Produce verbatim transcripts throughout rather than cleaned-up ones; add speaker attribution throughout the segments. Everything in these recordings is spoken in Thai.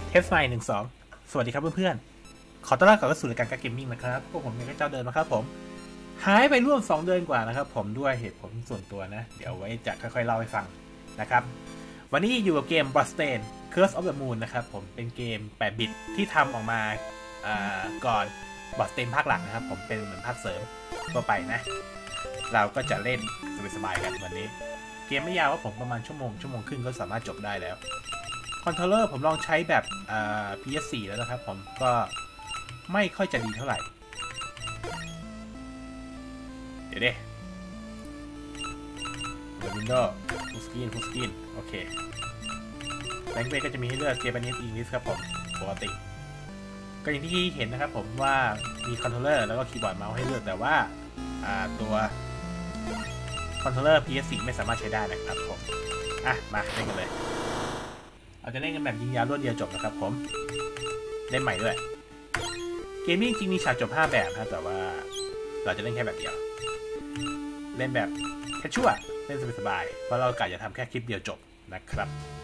Speaker 1: เทสไมหนึ่งสองสวัสดีครับเพื่อนๆขอต้อนรับกลับเข้าสู่รายการการเกมมิ่งนะครับพวกผมเป็นเจ้าเดินนะครับผมหายไปร่วมสองเดือนกว่านะครับผมด้วยเหตุผลส่วนตัวนะเดี๋ยวไว้จะค่อยๆเล่าให้ฟังนะครับวันนี้อยู่กับเกม Bloodstained Curse of the Moon นะครับผมเป็นเกมแปดบิตที่ทำออกมาก่อน Bloodstained ภาคหลังนะครับผมเป็นเหมือนภาคเสริมทั่วไปนะเราก็จะเล่นสบายๆกันวันนี้เกมไม่ยาวว่าผมประมาณชั่วโมงชั่วโมงครึ่งก็สามารถจบได้แล้วคอนโทรลเลอร์ผมลองใช้แบบ พี เอส โฟร์ แล้วนะครับผมก็ไม่ค่อยจะดีเท่าไหร่เดี๋ยวดิวินโดว์ฟูลสกรีนฟูลสกรีนโอเคแลงเกจก็จะมีให้เลือก Japanese English ครับผมปกติก็อย่างที่เห็นนะครับผมว่ามีคอนโทรลเลอร์แล้วก็คีย์บอร์ดเมาส์ให้เลือกแต่ว่าตัวคอนโทรลเลอร์ พี เอส โฟร์ ไม่สามารถใช้ได้นะครับผมอ่ะมาเล่นกันเลยเราจะเล่นกันแบบยิงยาวรวดเดียวจบนะครับผมเล่นใหม่ด้วยเกมนี้จริงมีฉากจบห้าแบบนะแต่ว่าเราจะเล่นแค่แบบเดียวเล่นแบบแค่ชั่วเล่นสบายๆเพราะเรากะจะทำแค่คลิปเดียวจบนะครับ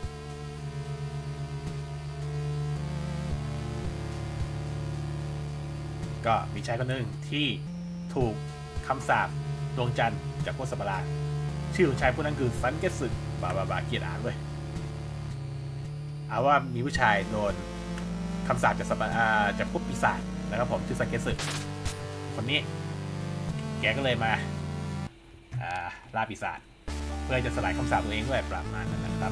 Speaker 1: ก็มีชายคนหนึ่งที่ถูกคำสาปดวงจันทร์จากพวกสัตว์ประหลาดชื่อของชายผู้นั้นคือซันเกสึบาบาบาเกียรติอ่านด้วยเอาว่ามีผู้ชายโดนคำสาปจากสัตว์จากพวกปีศาจนะครับผมชื่อซันเกสึคนนี้แกก็เลยมาล่าปีศาจเพื่อจะสลายคำสาปตัวเองด้วยประมาณนั้นนะครับ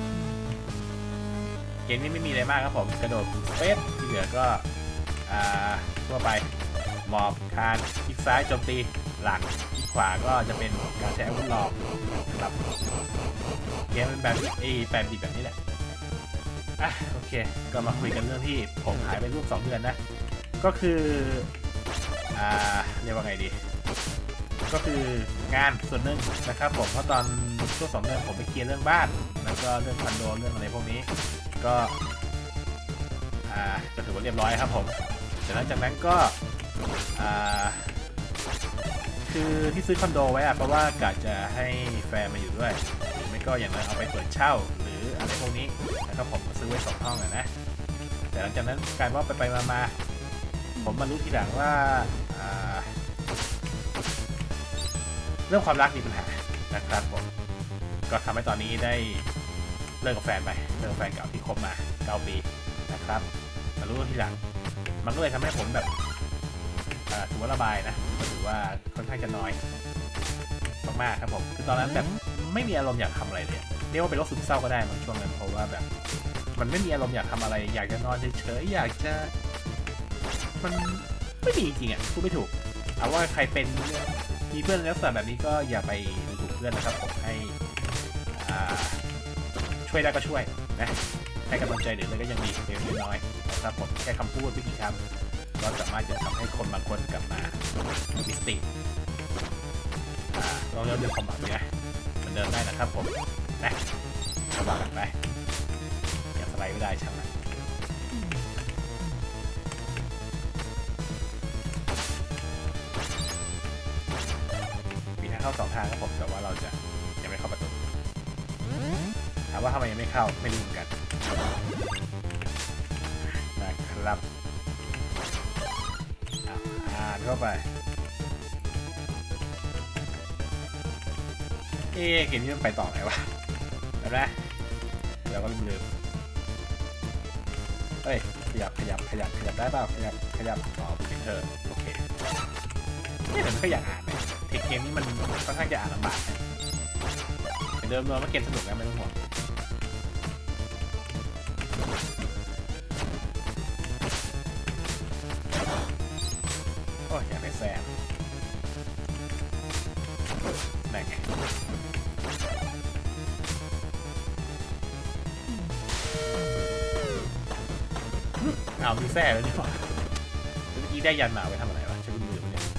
Speaker 1: เกมนี้ไม่มีอะไรมากครับผมกระโดดเฟสที่เหลือก็ทั่วไปหมอบคานคลิกซ้ายโจมตีหลังคลิกขวาก็จะเป็นการใช้อาวุธหลอกนะครับเกมเป็นแบบไอ้แปดบิตแบบนี้แหละอ่ะโอเคก็มาคุยกันเรื่องที่ผมหายไปร่วมสองเดือนนะก็คืออ่าเรียกว่าไงดีก็คืองานส่วนหนึ่งนะครับผมเพราะตอนช่วงสองเดือนผมไปเคลียร์เรื่องบ้านแล้วก็เรื่องคอนโดเรื่องอะไรพวกนี้ก็อ่าก็ถือว่าเรียบร้อยครับผมแต่หลังจากนั้นก็อ่าคือที่ซื้อคอนโดไว้อะเพราะว่ากะจะให้แฟนมาอยู่ด้วยหรือไม่ก็อย่างนั้นเอาไปเปิดเช่าหรืออะไรพวกนี้นะครับผมซื้อไว้สองห้องนะแต่หลังจากนั้นการว่าไปไปมาๆผมมารู้ทีหลังว่าเรื่องความรักมีปัญหานะครับผมก็ทำให้ตอนนี้ได้เลิกกับแฟนไปเลิกกับแฟนเก่าที่คบมาเก้าปีนะครับมารู้ทีหลังมันก็เลยทำให้ผมแบบถือว่าระบายนะก็ถือว่าค่อนข้างจะน้อยมากๆครับผมคือตอนนั้นแบบไม่มีอารมณ์อยากทำอะไรเลยเรียกว่าเป็นโรคซึมเศร้าก็ได้บางช่วงนั้นเพราะว่าแบบมันไม่มีอารมณ์อยากทำอะไรอยากจะนอนเฉยๆอยากจะมันไม่มีจริงอ่ะพูดไม่ถูกเอาว่าใครเป็นมีเพื่อนลักษณะแบบนี้ก็อย่าไปดูถูกเพื่อนนะครับผมให้ช่วยได้ก็ช่วยนะให้กำลังใจหรืออะไรก็ยังดีเพียงเล็กน้อยนะครับผมแค่คำพูดไม่กี่คำก็สามารถจะทำให้คนบางคนกลับมามิสติลองเริ่มเรื่องความหวังนะมันเดินได้นะครับผมนะระวังกันไปอย่าสไลด์ไม่ได้ช่างมันเข้าสองทางครับผมแต่ว่าเราจะยังไม่เข้าประตูถามว่าทำไมยังไม่เข้าไม่รู้เหมือนกันนะครับอ่านเข้าไปเอ๊ะเกมนี้มันไปต่อไหนวะแบบนะเดี๋ยวก็ลืมเฮ้ยขยับขยับขยับขยับได้เปล่าขยับขยับอ๋อเป็นเธอโอเคไม่เห็นก็อยากอ่านเลยเทคเกมนี้มันค่อนข้างจะอ่านลำบากแต่เดิมเราเมื่อเกมสนุกนะไม่ต้องห่วงโอ้ยอยากได้แซมไหนไงเอามีแซ่เลยนี่หว่าเมื่อกี้ได้ยันมาไว้ทำอะไรวะใช้มือมันเนี่ย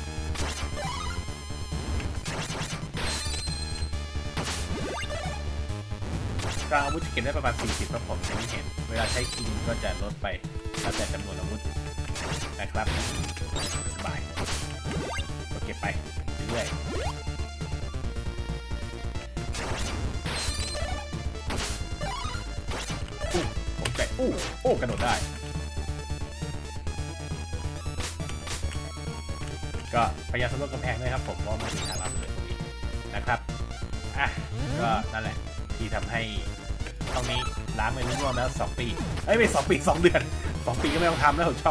Speaker 1: กลางอาวุธจะเก็บได้ประมาณสี่สิบครับผมอย่างที่เห็นเวลาใช้กินก็จะลดไปแล้วแต่จำนวนอาวุธนะครับสบายก็เก็บไปเรื่อยๆผมแตะโอ้โอ้กระโดดได้ก็พยายามสำรวจกำแพงด้วยครับผมเพราะมันมีทางลับเลยตรงนี้นะครับอ่ะก็นั่นแหละที่ทำให้เท่านี้ล้างไปร่วมแล้วสองปีเอ้ยไม่สองปีสองเดือนสองปีก็ไม่ต้องทำแล้วช่อง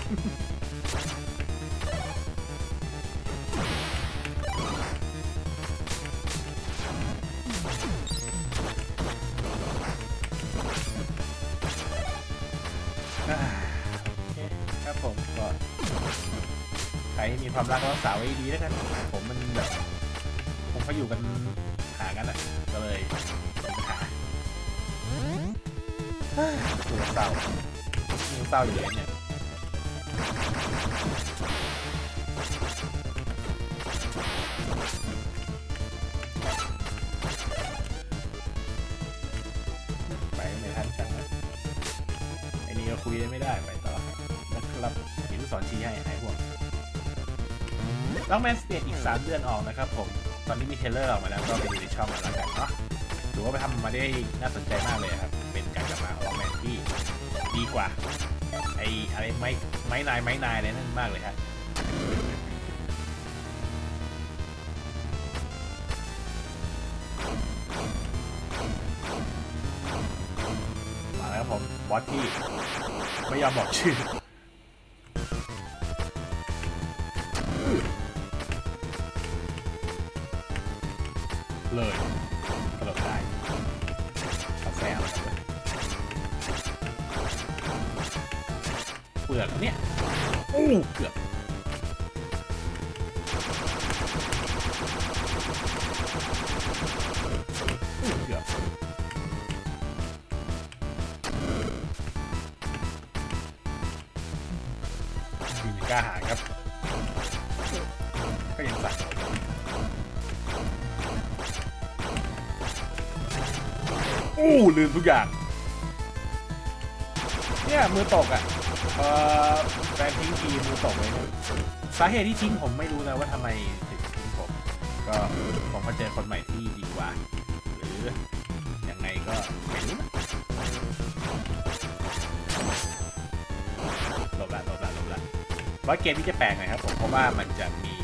Speaker 1: ครับผมก็ใครมีความรักรักษาไว้ดีแล้วกันผมมันแบบผมเขาอยู่กันหากันอ่ะก็เลยมีปัญหาตัวเศร้าตัวเศร้าอยู่เลยเนี่ยไปไม่ทันจังนะไอ้นี่ก็คุยไม่ได้ไปต่อนะครับเห็นลูกศรชี้ให้หายห่วงล็อกแมนสเปียร์อีกสามเดือนออกนะครับผมตอนนี้มีเทเลอร์ออกมาแล้วก็ไปดูในช่องมาแล้วกันเนาะถือว่าไปทำมาได้น่าสนใจมากเลยครับเป็นการกลับมาของล็อกแมนที่ดีกว่าไอ้อะไรไม้ไม้นายไม้นายอะไรนั่นมากเลยครับมาแล้วครับผมบอสที่ไม่ยอมบอกชื่อเลยกระโดดได้กาแฟอะไรเลยเปลือกเนี่ยโอ้เกือบเกือบยืนกล้าหาญครับก็ยังสั่นโอ้ลืมทุกอย่างเนี่ยมือตกอ่ะเอ่อแฟนทิ้งทีมือตกเลยสาเหตุที่ทิ้งผมไม่รู้นะว่าทำไมถึงทิ้งผมก็ผมมาเจอคนใหม่ที่ดีกว่าหรือยังไงก็ไม่รู้ลบละลบละลบละว่าเกมที่จะแปลกหน่อยครับผมเพราะว่ามันจะมี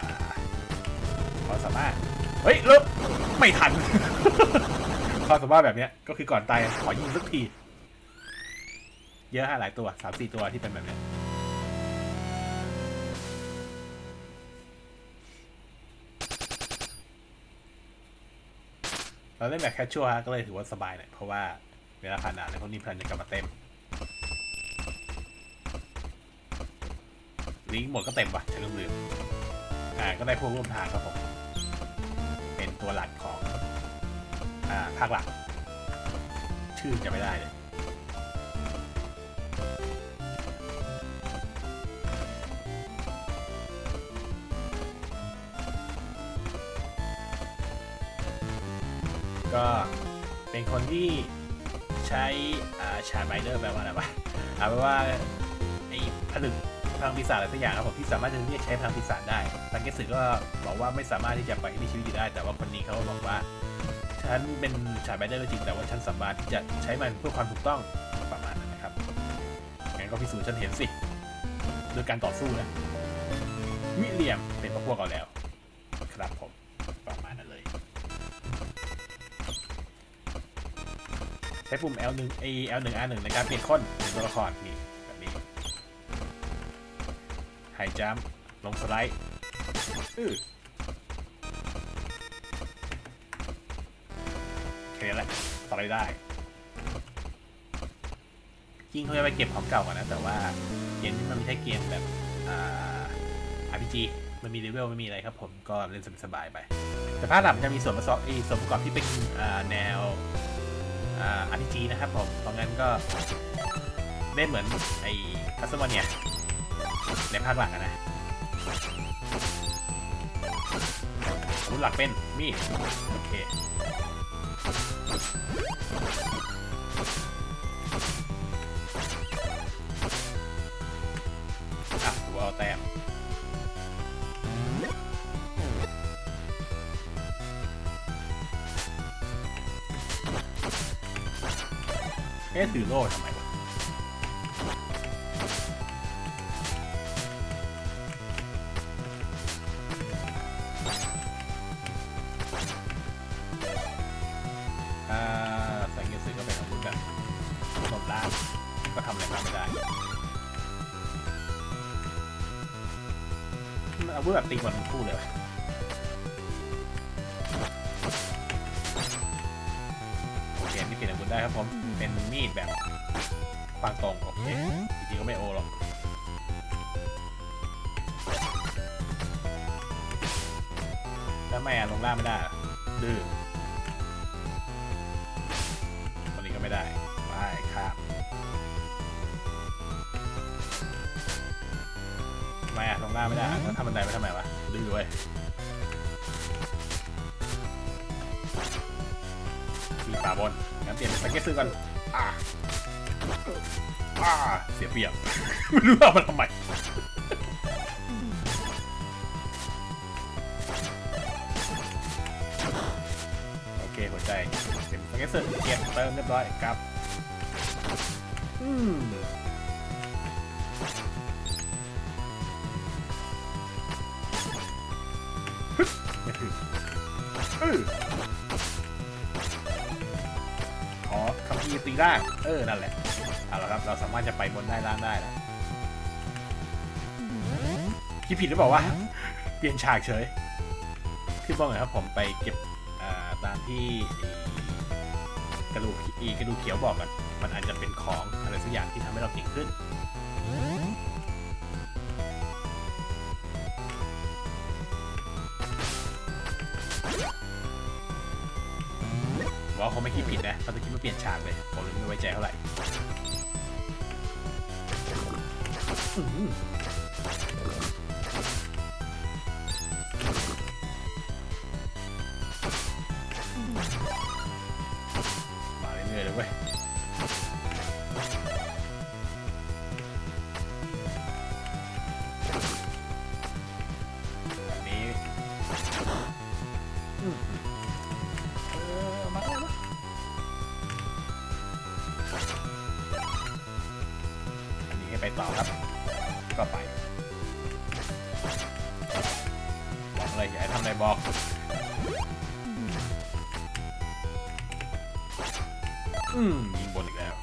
Speaker 1: ความสามารถเฮ้ยลบไม่ทันความสามารถแบบนี้ก็คือก่อนตายขอยิงสักทีเยอะฮะหลายตัว สามสี่ ตัวที่เป็นแบบนี้เราเล่นแบบแคชชัวร์ก็เลยถือว่าสบายหน่อยเพราะว่าเวลาผ่านด่านในพวกนี้พลังจะกลับมาเต็มลิงก์หมดก็เต็มว่ะฉันลืมอ่าก็ได้พวกร่วมทางครับผมเป็นตัวหลักของอ่าภาคหลักชื่อจะไม่ได้เลยก็เป็นคนที่ใช้ชาร์ไบเดอร์แปลว่าอะไรวะเอาเป็นว่าไอ้ผลึกพลังปีศาจอะไรสักอย่างครับผมที่สามารถจะเรียกใช้พลังปีศาจได้ทังเกสึก็บอกว่าไม่สามารถที่จะไปมีชีวิตอยู่ได้แต่ว่าคนนี้เขาบอกว่าฉันเป็นชาร์ไบเดอร์จริงแต่ว่าฉันสามารถที่จะใช้มันเพื่อความถูกต้องประมาณนั้นนะครับงั้นก็พิสูจน์ฉันเห็นสิโดยการต่อสู้นะวิลเลียมเป็นพวกเราแล้วครับผมประมาณนั้นเลยใช้ปุ่ม แอล หนึ่ง แอล หนึ่ง อาร์ หนึ่ง ในการเปลี่ยนคนเป็นตัวละครนี่แบบนี้ไฮจัมป์ลงสไลด์อื้อแค่นี้แหละสไลด์ได้จริงเขาจะไปเก็บของเก่าก่อนนะแต่ว่าเกมนี้มันไม่ใช่เกมแบบอ่า อาร์ พี จี มันมีเลเวลไม่มีอะไรครับผมก็เล่นสบายๆไปแต่ภาคหลังจะมีส่วนประกอบส่วนประกอบที่เป็นแนวอาร์ พี จี นะครับผมเพราะงั้นก็ได้เหมือนไอ้คัสเตอร์เนี่ยในภาคหลังนะรุ่นหลักเป็นมีดโอเคอ่ะกูเอาแต้มอ๊ะถือโล่ทำไมวะอ่าสังเกตสื่อก็เป็นอาวุธแบบหลบล่างก็ทำอะไรมากไม่ได้อาวุธแบบตีบอลทั้งคู่เลยวะโอเคนี่เปลี่ยนอาวุธได้ครับผมเป็นมีดแบบควางตรงโอเคจริงๆก็ไม่โอหรอกแล้วไม่ลงล่างไม่ได้ดื้อตอนนี้ก็ไม่ได้ไปครับทำไมอะลงล่างไม่ได้แล้วทำบันไดไปทำไมวะดื้อเว้ยมีป่าบนงั้นเปลี่ยนเป็นสเก็ตซื้อก่อนอ่าอ่าเสียเปรียบไม่รู้เอามาทำไมโอเคหัวใจเป็นสเก็ตซื้อเกียร์เติมเรียบร้อยครับอืมไม่ถึงเอออ๋อคำพีตีร่างเออนั่นแหละเอาละครับเราสามารถจะไปบนได้ล่างได้แล้วคิดผิดหรือเปล่าวะเปลี่ยนฉากเฉยที่บอกเลยครับผมไปเก็บตามที่กระดูกอีกระดูกเขียวบอกกันมันอาจจะเป็นของอะไรสักอย่างที่ทำให้เราเก่งขึ้นว่าเขาไม่คิดผิดนะเขาจะคิดว่าเปลี่ยนฉากเลยผมเลยไม่ไว้ใจเท่าไหร่มาเรื่อยๆเลยเว้ยอันนี้เออมาแล้วนะอันนี้ให้ไปต่อครับก็ไปบอกเลยอย่าให้ทำอะไรบอกอืมยิงบนอีกแล้ว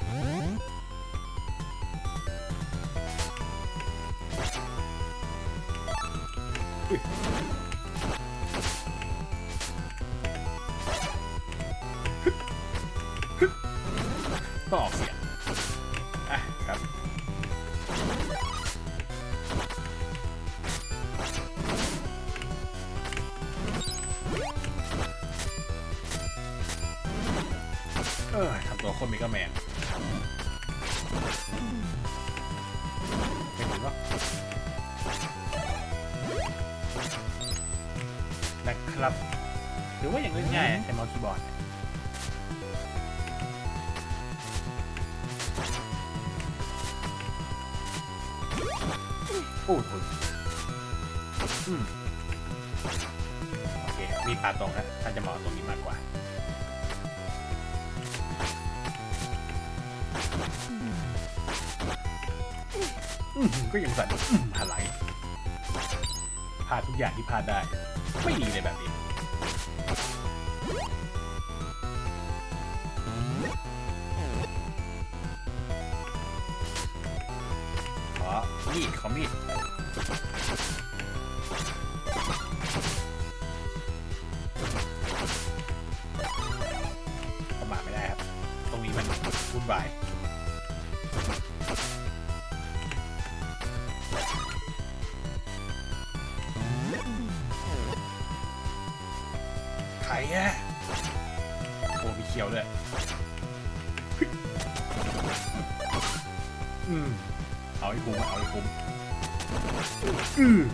Speaker 1: ต้องออกเสียงอ่ะครับเออทำตัวคนมีก็แมนไม่ถึงหรอกนะครับหรือว่าอย่างง่ายๆใช้เมาส์คีย์บอร์ดโอ้โหอืมโอเคมีปลาตรงนะท่านจะเหมาะตรงนี้มากกว่าก็ยังสั่นอะไรพลาดทุกอย่างที่พลาดได้ไม่ดีเลยแบบนี้ขอมีดขอมีดประมาทไม่ได้ครับตรงนี้มันวุ่นวายไข่อะโอ้มีเขียวด้วยอืมเอาให้คุ้มเอาให้คุ้มอือ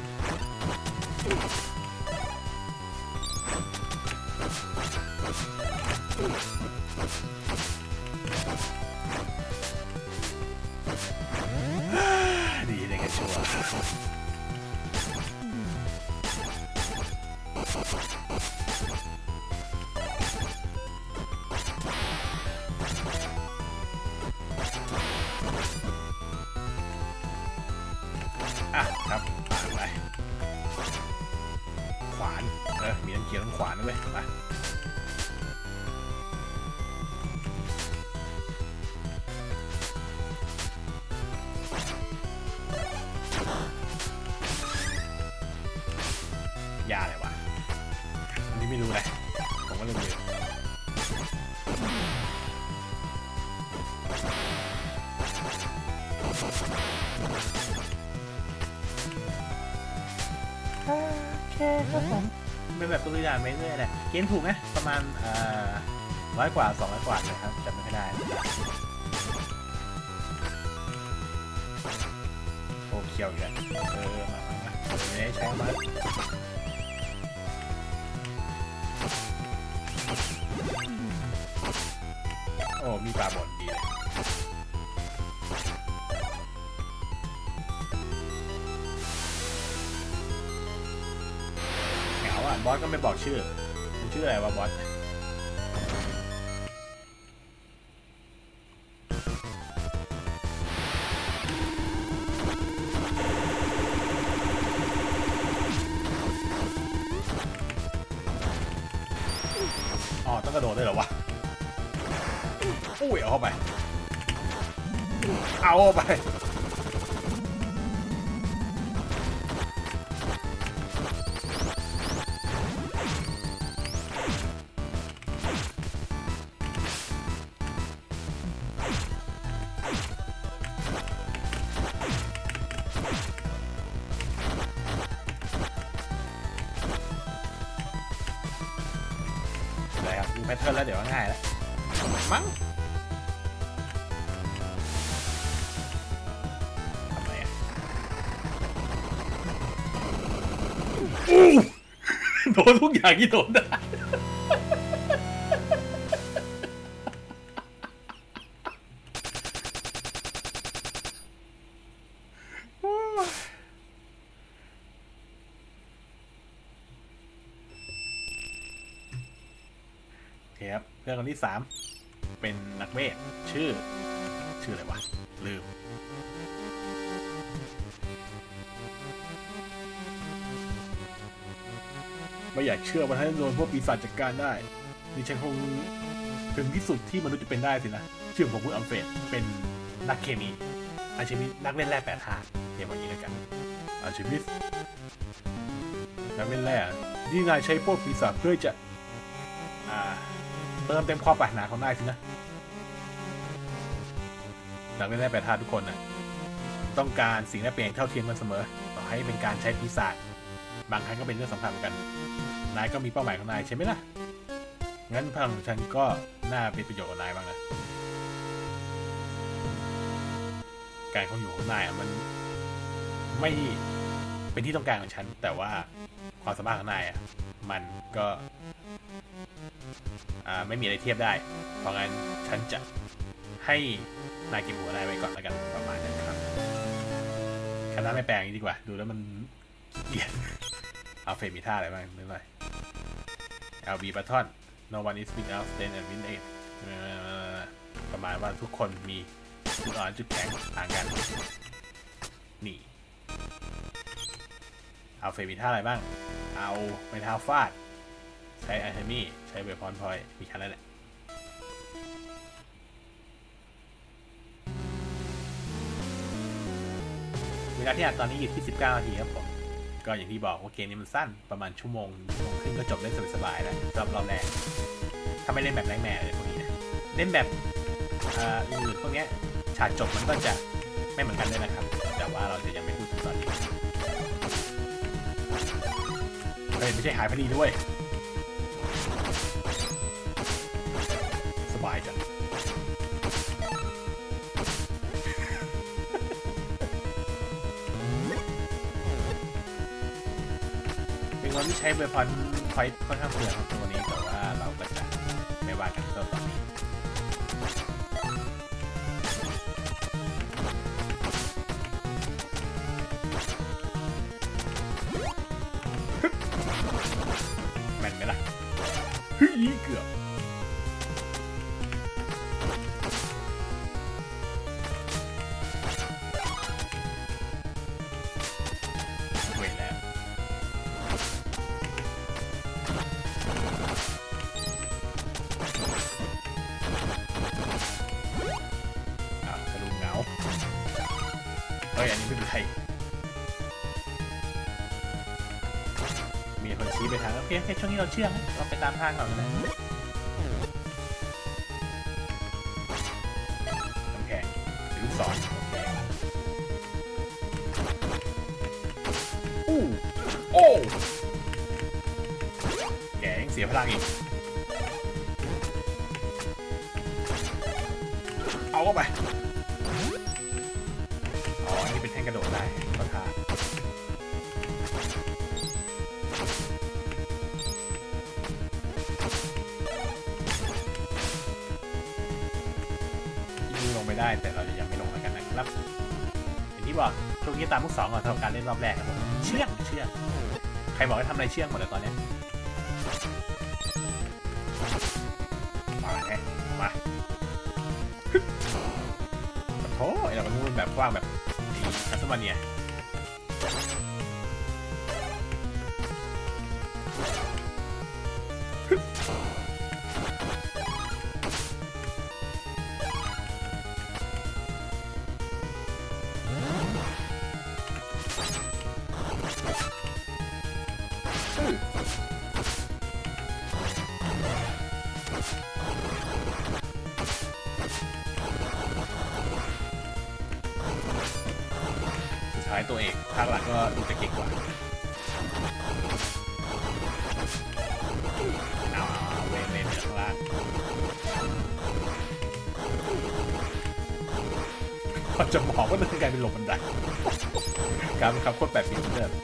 Speaker 1: ดีเลยกันชัวร์ขียวทางขวานะเว้ยมายาอะไรวะอันนี้ไม่รู้เลยผมก็เลยลืมโอเคครับผมเป็นแบบตัวอย่างไปเรื่อยๆแหละเกณฑ์ถูกไหมประมาณเอ่อร้อยกว่าสองร้อยกว่าเลยครับจำไม่ได้โอ้เคียวอยู่เออมามาไม่ได้ใช้มาโอ้มีปลาบดดีเลยบอสก็ไม่บอกชื่อมันชื่ออะไรวะบอสอ๋อต้องกระโดดได้เหรอวะอุ้ยเอาเข้าไปเอาเข้าไปดูแพทเทิร์นแล้วเดี๋ยวง่ายแล้วมั้งทำไมอ่ะโดนทุกอย่างที่โดนได้ครับเรื่องคนที่สามเป็นนักเวทชื่อชื่ออะไรวะลืมไม่อยากเชื่อว่าท่านโดนพวกปีศาจจัดการได้ดิฉันคงถึงที่สุดที่มนุษย์จะเป็นได้สินะชื่อผมคืออัมเฟรดเป็นนักเคมีอาชีพนักเล่นแร่แปดธาตุเรียกว่าอย่างนี้แล้วกันอาชีพนักเล่นแร่ที่นายใช้พวกปีศาจเพื่อจะเติมเต็มความปรารถนาของนายสินะนักเล่นแร่แปดธาตุทุกคนนะต้องการสิ่งแลกเปลี่ยนเท่าเทียมกันเสมอต่อให้เป็นการใช้ปีศาจบางครั้งก็เป็นเรื่องสำคัญกันนายก็มีเป้าหมายของนายใช่ไหมล่ะงั้นพลังของฉันก็น่าเป็นประโยชน์กับนายบ้างนะการคงอยู่ของนายมันไม่เป็นที่ต้องการของฉันแต่ว่าความสามารถของนายอ่ะมันก็ไม่มีอะไรเทียบได้เพราะงั้นฉันจะให้นายเก็บหัวนายไว้ก่อนแล้วกันประมาณนั้นครับคณะไม่แปลงดีกว่าดูแล้วมันเกลียดเอาเฟรมมีท่าอะไรบ้างนิดหน่อย แอล บี Button No one is big enough stand and win it ประมาณว่าทุกคนมีจุดอ่อนจุดแข็งต่างกันนี่เอาเฟรมมีท่าอะไรบ้างเอาไม้เท้าฟาดใช้ไอเทมี่ใช้เวพอนพอยมีแค่นั้นแหละเวลาที่อัดตอนนี้อยู่ที่สิบเก้านาทีครับผมก็อย่างที่บอกว่าเกมนี้มันสั้นประมาณชั่วโมงชั่วโมงครึ่งก็จบได้สบายๆแล้วสำหรับเราแรกถ้าไม่เล่นแบบแรงแม่เลยพวกนี้นะเล่นแบบอื่นพวกนี้ฉากจบมันก็จะไม่เหมือนกันเลยนะครับแต่ว่าเราจะยังไม่พูดถึงตอนนี้เฮ้ยไม่ใช่หายพอดีด้วยสบายจังเป็นวันที่ใช้เวพอนไฟค่อนข้างเปลืองครับตัวนี้แต่ว่าเราก็จะไม่ว่ากันตอนนี้แม่นไหมล่ะเฮ้ยเกือบเวทแล้วฮ้ยอันนี้ไม่เป็นไรมีคนชี้ไปทางโอเคโอเคช่วงนี้เราเชื่องเราไปตามทางก่อนนะน้ำแข็งลูกศรโอเคอู้โอ้แกยังเสียพลังอีกเอาเข้าไปอ๋ออันนี้เป็นแท่งกระโดดได้เขาทาลงไปได้แต่เราจะยังไม่ลงแล้วกันนะครับอย่างที่บอกช่วงนี้ตามลูกศรก่อนสำหรับการเล่นรอบแรกครับผมเชื่องเชื่องใครบอกให้ทำอะไรเชื่องหมดแล้วตอนนี้มาแฮะมาโอ้ยเราก็นู่นแบบกว้างแบบดีคัสมาเนียสุดท้ายตัวเอกภาคหลังก็ดูจะเก่งกว่าเอาเวนเลนข้างล่างพอจะบอกว่ามันกลายเป็นหลบบันไดการบังคับโคตรแบบนี้เดิม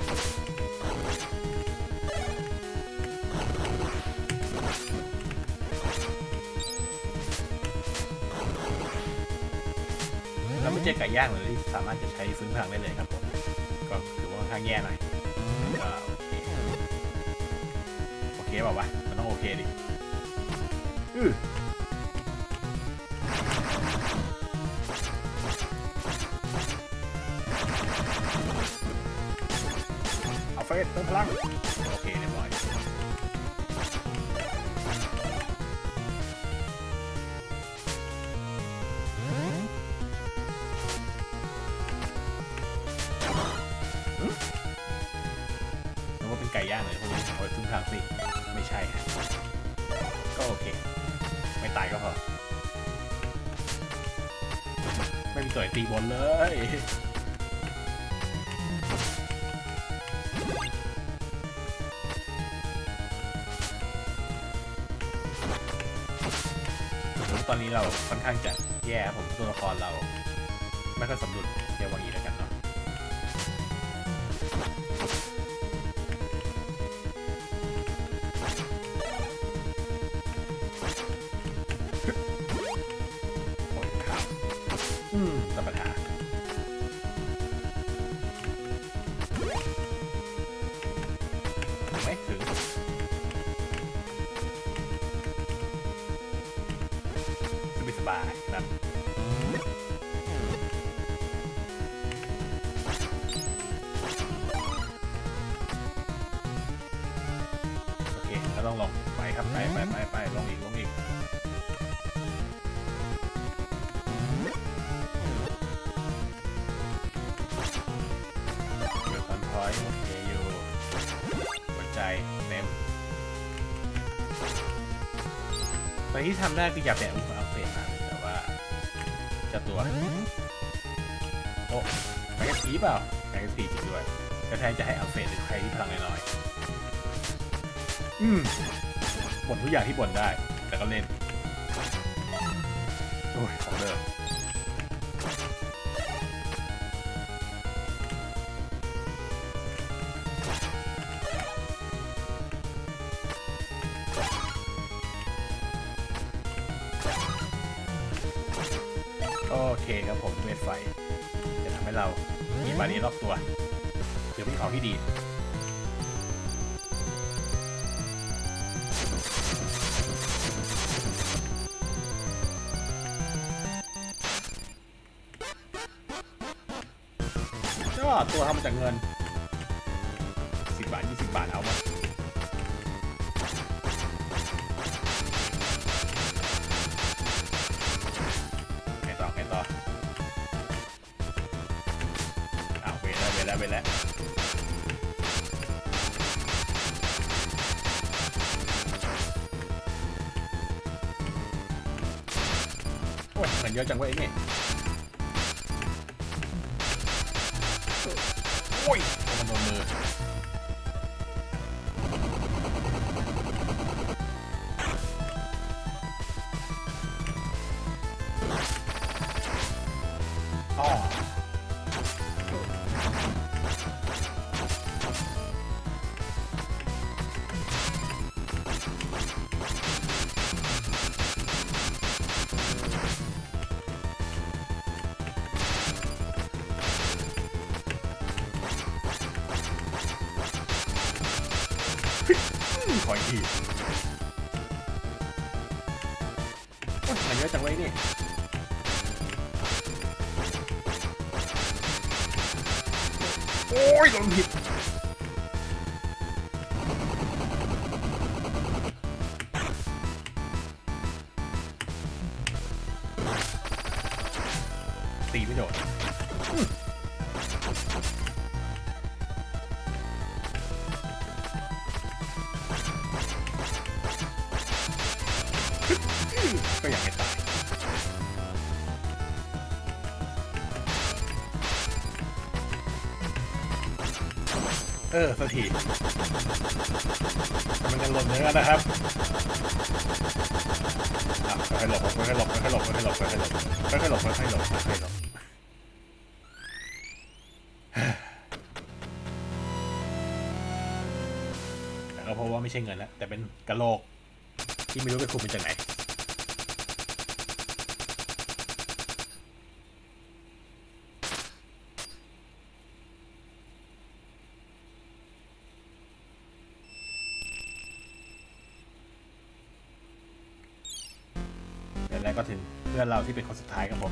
Speaker 1: เราไม่เจอไก่ย่างเลยที่สามารถจะใช้ฟื้นพลังได้เลยครับผมก็ถือว่าค่อนข้างแย่หน่อยก็โอเคโอเคเปล่าวะมันต้องโอเคดิอือเอาเฟสเติมพลังโอเคเรียบร้อยนึกว่าเป็นไก่ย่างเลยพวกนี้โอ้ยซึ่งทางสิไม่ใช่ก็โอเคไม่ตายก็พอไม่มีตัวตีบนเลยตอนนี้เราค่อนข้างจะแย่ผมตัวละครเราไม่ค่อยสมดุลเรียกว่างี้แล้วกันเนาะโอ้ยครับอืมตัดปัญหาไม่ถึงสบายครับโอเคเราต้องลงไปครับไปไปไปไปลงอีกลงอีกเกิดคอนพอยต์โอเคอยู่หัวใจเต็มตอนที่ทำได้คืออยากแบ่งอุปกรณ์อัพเกรดมาเลยแต่ว่าจะตัวโอ้แม็กซ์พีเปล่าแม็กซ์พีจริงด้วยก็แทนจะให้อัพเกรดหรือใครที่พลังน้อยๆอืมบ่นทุกอย่างที่บ่นได้แต่ก็เล่นโอ้ยของเดิมโอเคครับผมเวทไฟจะทำให้เรามีบารีรอบตัวเดี๋ยวเป็นของที่ดีก็ตัวทำมาจากเงินสิบบาทยี่สิบบาทเอามาไงต่อไงต่อไปแล้วโอ้ยมันเยอะจังเว้ยนี่โอ้ยมันโดนมืออ๋อขออีกทีโอ้ยมันเยอะจังเว้ยนี่โอ้ยโดนผิดตีไม่โดนก็ยังไม่ตายเออสักทีมันยังหล่นเนื้อนะครับค่อยๆหลบค่อยๆหลบค่อยๆหลบค่อยๆหลบค่อยๆหลบค่อยๆหลบค่อยๆหลบค่อยๆหลบแต่ก็เพราะว่าไม่ใช่เงินแล้วแต่เป็นกะโหลกที่ไม่รู้ไปขุดเป็นจากไหนแล้วก็ถึงเพื่อนเราที่เป็นคนสุดท้ายครับผม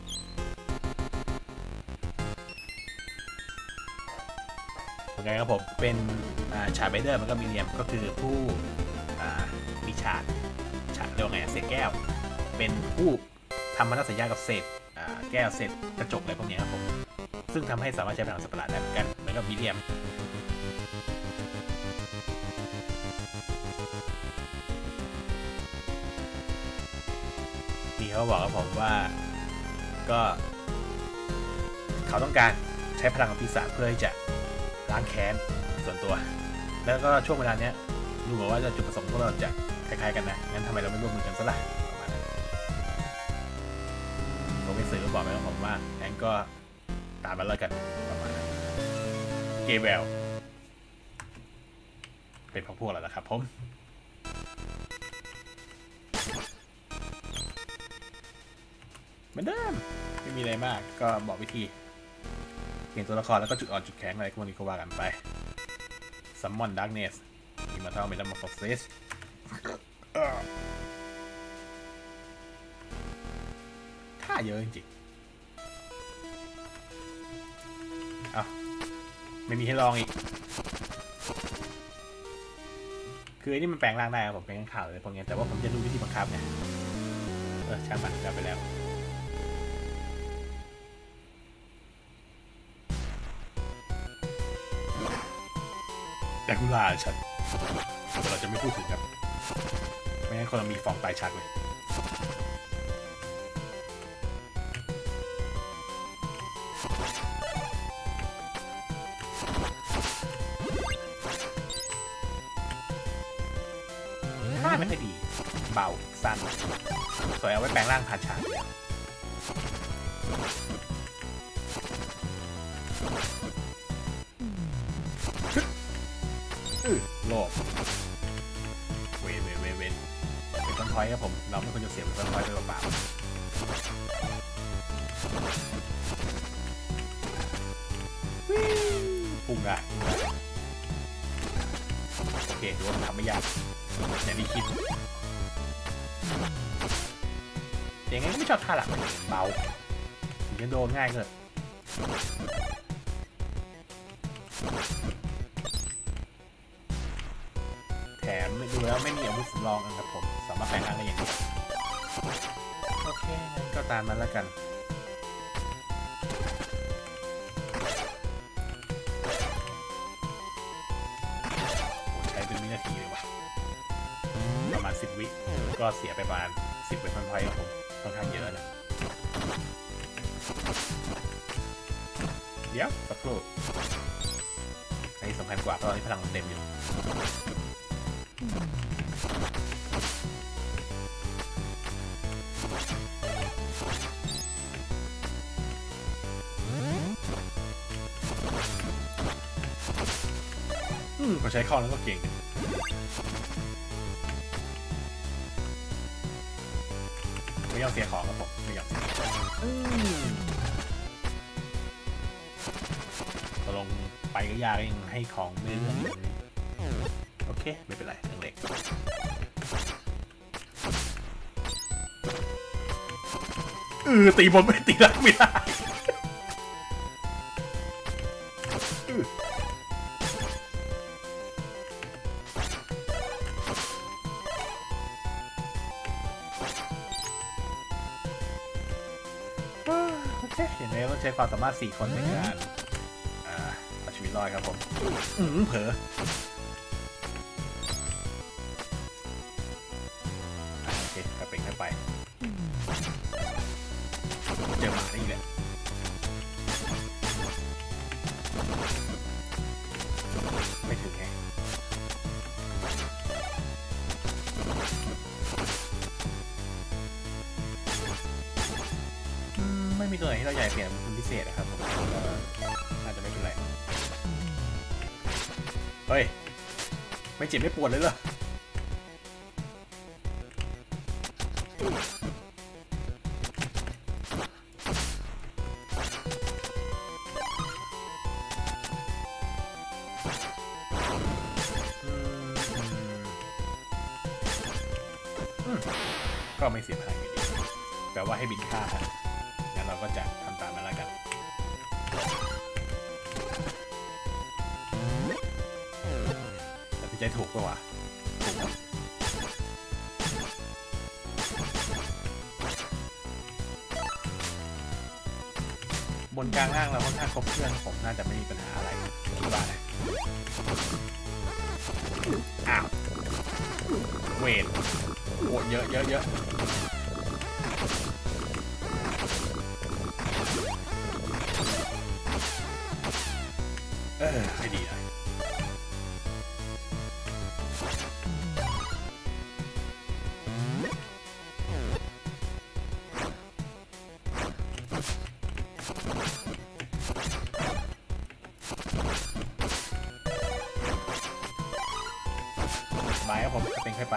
Speaker 1: เหมือนกันครับผมเป็นชาร์เบเดอร์มันก็มีเนียมก็คือผู้มีฉากฉากเรียกว่าไงเศษแก้วเป็นผู้ทำพันธสัญญากับเศษแก้วเศษกระจกอะไรพวกนี้ครับผมซึ่งทำให้สามารถใช้พลังสัตว์ประหลาดได้เหมือนกันเหมือนกับมีเนียมเขาบอกกับผมว่าก็เขาต้องการใช้พลังของปีศาจเพื่อที่จะล้างแค้นส่วนตัวแล้วก็ช่วงเวลาเนี้ยดูเหมือนว่าจะจุดประสงค์พวกเราจะคล้ายๆกันนะงั้นทำไมเราไม่ร่วมมือกันซะล่ะประมาณนั้นผมไปสื่อบอกไปกับผมว่างั้นก็ตามมาเลยกันประมาณนั้นเกเบลเป็นพวกพวกเราแล้วครับผมเหมือนเดิมไม่มีอะไรมากก็บอกวิธีเปลี่ยนตัวละครแล้วก็จุดอ่อนจุดแข็งอะไรพวกนี้ก็ว่ากันไป Summon Darkness Immortal Metamorphosis ท่าเยอะจริงๆอ้าวไม่มีให้ลองอีกคือไอ้นี่มันแปลงร่างได้ครับผมเป็นข้างข่าวเลยพวกนี้แต่ว่าผมจะดูวิธีบังคับเนี่ยเออช่างมันจำไปแล้วแต่กุลาฉันเราจะไม่พูดถึงครับไม่งั้นคนเรามีฟองตายชักเลยท่าไม่ค่อยดีเบาสั้นสวยเอาไว้แปลงร่างผ่านฉากโลกเวเวเวเวนเป็นต้นพอยครับผมเราไม่ควรจะเสียเป็นต้นพอยไปเปล่าพุ่งได้โอเคดูว่ามันทำไม่ยากอย่างที่คิดยังไงก็ไม่ชอบท่าหลักเบาถึงโดนง่ายเกินแถมดูแล้วไม่มีอาวุธสำรองนะครับผมสามารถแปลงร่างได้อย่างเดียวโอเคงั้นก็ตามมาแล้วกันก็เสียไปประมาณสิบเวทพอยต์ครับผมค่อนข้างเยอะนะเดี๋ยวสักครู่อันนี้สำคัญกว่าเพราะตอนนี้พลังเต็มอยู่อืมพอใช้ข้อแล้วก็เก่งไม่ยอมเสียของครับผมไม่ยอมเสียตกลงไปก็ยากเองให้ของไม่เรื่องโอเคไม่เป็นไรเรื่องเล็กเออตีบนไม่ตีล่างไม่ได้อย่างนี้ต้องใช้ความสามารถสี่คนในการเอาชีวิตรอดครับผมอืมเผลอโอเคกระเป็นเข้าไปเจอหมาได้อีกแล้วไม่ถึงไงไม่มีตัวไหนที่เราใหญ่เปลี่ยนเป็นพิเศษนะครับผมอาจจะไม่เป็นไรเฮ้ยไม่เจ็บไม่ปวดเลยเหรอก็ไม่เสียหายอยู่ดีแปลว่าให้บินค่างั้นเราก็จะทำตามมาแล้วกันแต่พี่ใจถูกปะวะถูกนะบนกลางล่างเราค่อนข้างครบเครื่องผมน่าจะไม่มีปัญหาอะไรคิดว่านะอ้าวเวทโอ้เยอะเยอะเยอะเออไม่ดีเลยบายครับผมเป็นค่อยไป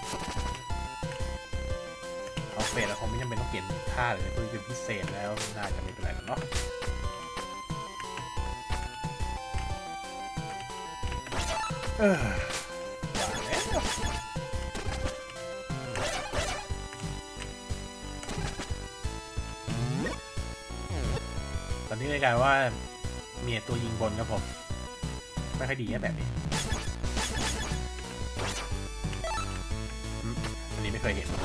Speaker 1: เอาเฟสแล้วคงไม่จำเป็นต้องเปลี่ยนท่าเลยเพื่อเป็นพิเศษแล้วน่าจะไม่เป็นไรหรอกเนาะเออตอนนี้เลยกลายว่าเมียตัวยิงบนครับผมไม่ค่อยดีแบบนี้อันนี้ไม่เคยเห็น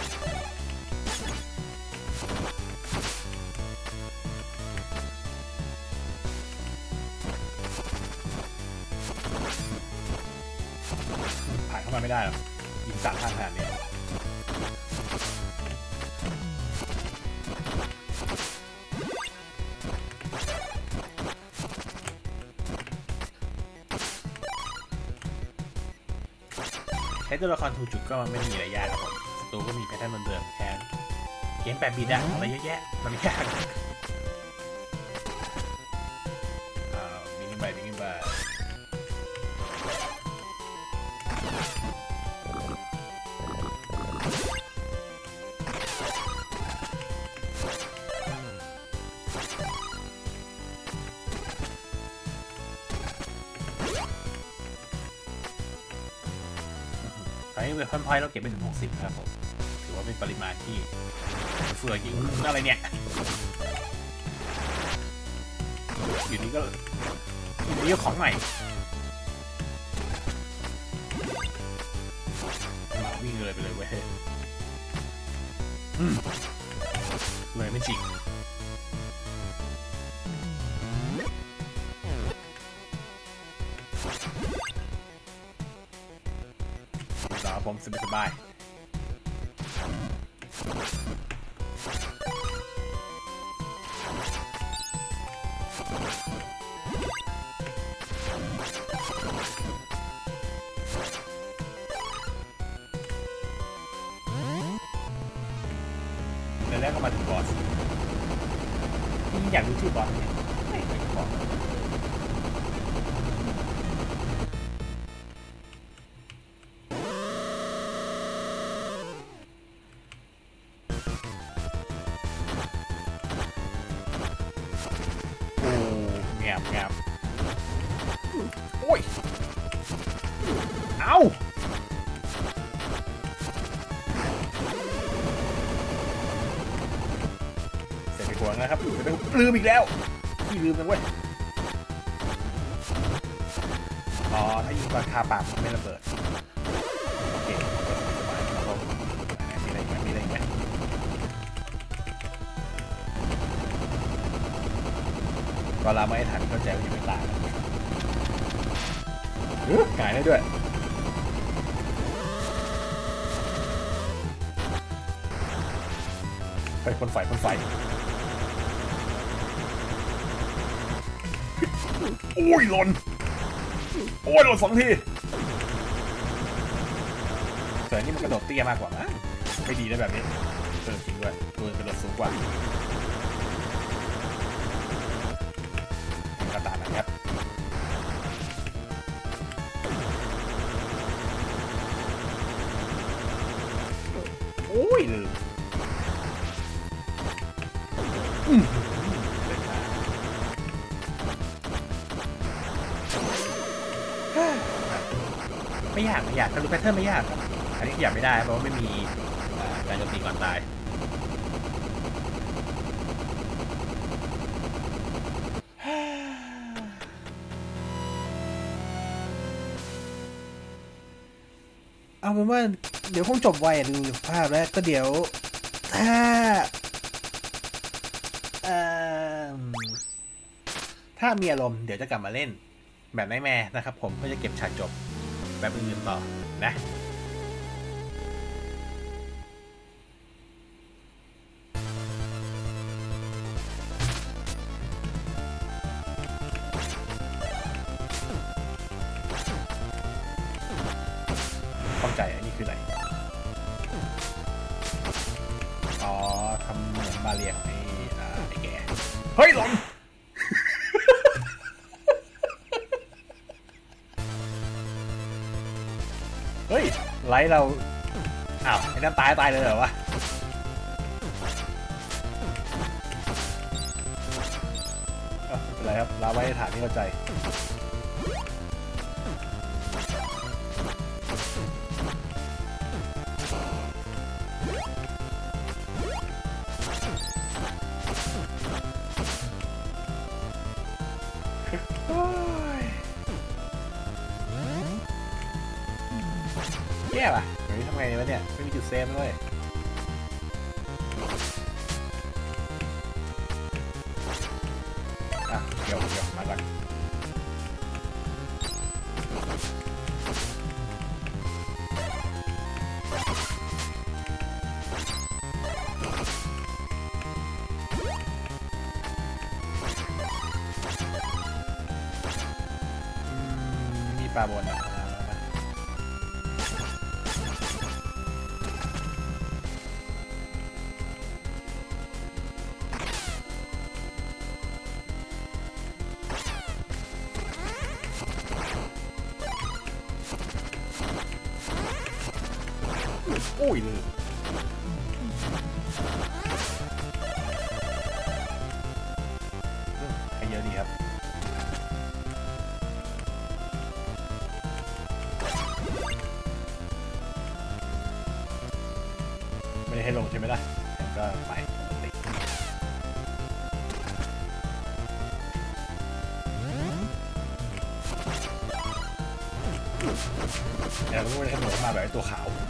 Speaker 1: ผ่านเข้ามาไม่ได้หรอกยิงสามทางขนาดนี้ใช้ตัวละครทูจุดก็ไม่มีอะไรยากครับผมศัตรูก็มีแพทเทิร์นเดิมๆแค่เกมแปดบิตอะอะไรเยอะแยะมันไม่ยากอ่าบิงไปบิงไปตอนนี้เวฟพันพอยต์เราเก็บไปถึงหกสิบครับผมถือว่าเป็นปริมาณที่เฟื่อยิงอะไรเนี่ยอยู่นี้ก็อยู่นี้ก็ของใหม่วิ่งเลยไปเลยเว้ยเลยไม่จริงต่อผมสบายแล้วก็มาถึงบอสอยากรู้ชื่อบอสเนี่ยไม่เคยบอกโอ้แงบแงบโอ้ยเอาห่วงนะครับลืมอีกแล้วที่ลืมนะเว้ยอ๋อถ้ายิงตอนคาปากไม่ระเบิดโอเคสบายครับผมมีอะไรอีกมีอะไรอีกไหมก็ลาไม่ทันเข้าใจว่ายังไม่ตายหายได้ด้วยไปคนไฟคนไฟโอ้ยหล่นโอ้ยหล่นสองทีแต่นี่มันกระโดดเตี้ยมากกว่านะไม่ดีนะแบบนี้เออจริงด้วยตัวกระโดดสูงกว่าก็ตามนะครับโอ้ยลืมไม่ยากไม่ยากถ้ารู้แพทเทิร์นไม่ยากครับอันนี้ขยับไม่ได้เพราะว่าไม่มีการโจมตีก่อนตาย
Speaker 2: เอาเป็นว่าเดี๋ยวคงจบไวดูภาพแล้วก็เดี๋ยวถ้าถ้ามีอารมณ์เดี๋ยวจะกลับมาเล่นแบบไนท์แมร์นะครับผมก็จะเก็บฉากจบแบบอื่นๆต่อนะเข้าใจอันนี้คืออะไรอ๋อทำเหมือนบาเรียของไอ้ไอ้แกเฮ้ยหลงเฮ้ยไลท์เราอ้าวไอ้นั่นตายตายเลยเหรอวะไม่เป็นไรครับลาไว้ฐานที่เข้าใจแย่ป่ะเฮ้ยทำไงวะเนี่ยไม่มีจุดเซฟด้วยอ่ะเดี๋ยวเดี๋ยวมาก่อนมีปลาบนนะโอ้ยเลยให้เยอะดีครับไม่ได้ให้ลงใช่ไหมล่ะก็ไปติดแต่เราไม่ได้ขโมยมาแบบไอ้ตัวขาว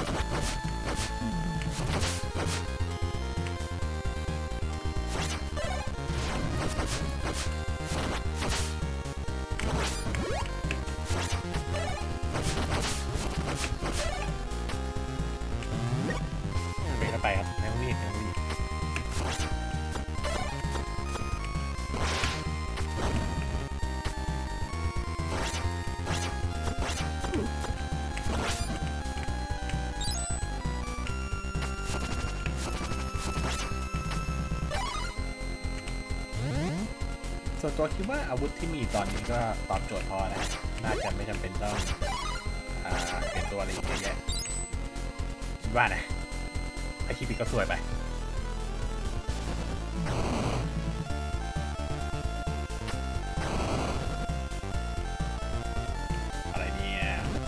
Speaker 2: ไปครับแนวนี้แนวนี้ส่วนตัวคิดว่าอาวุธที่มีตอนนี้ก็ตอบโจทย์พอนะน่าจะไม่จำเป็นต้องอ่าเป็นตัวอะไรอีกเยอะแยะคิดว่านะถ้าคิดผิดก็สวยไปอะไรเนี่ย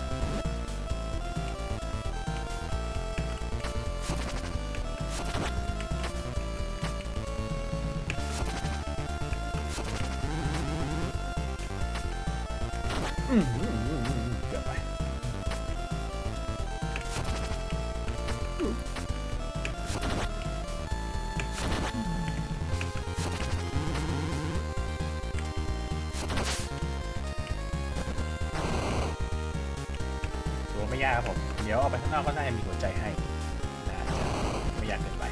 Speaker 2: อืมเกือบไปตัวไม่ยากครับผมเดี๋ยวออกไปข้างนอกก็น่าจะมีหัวใจให้นะไม่ยากเกินไป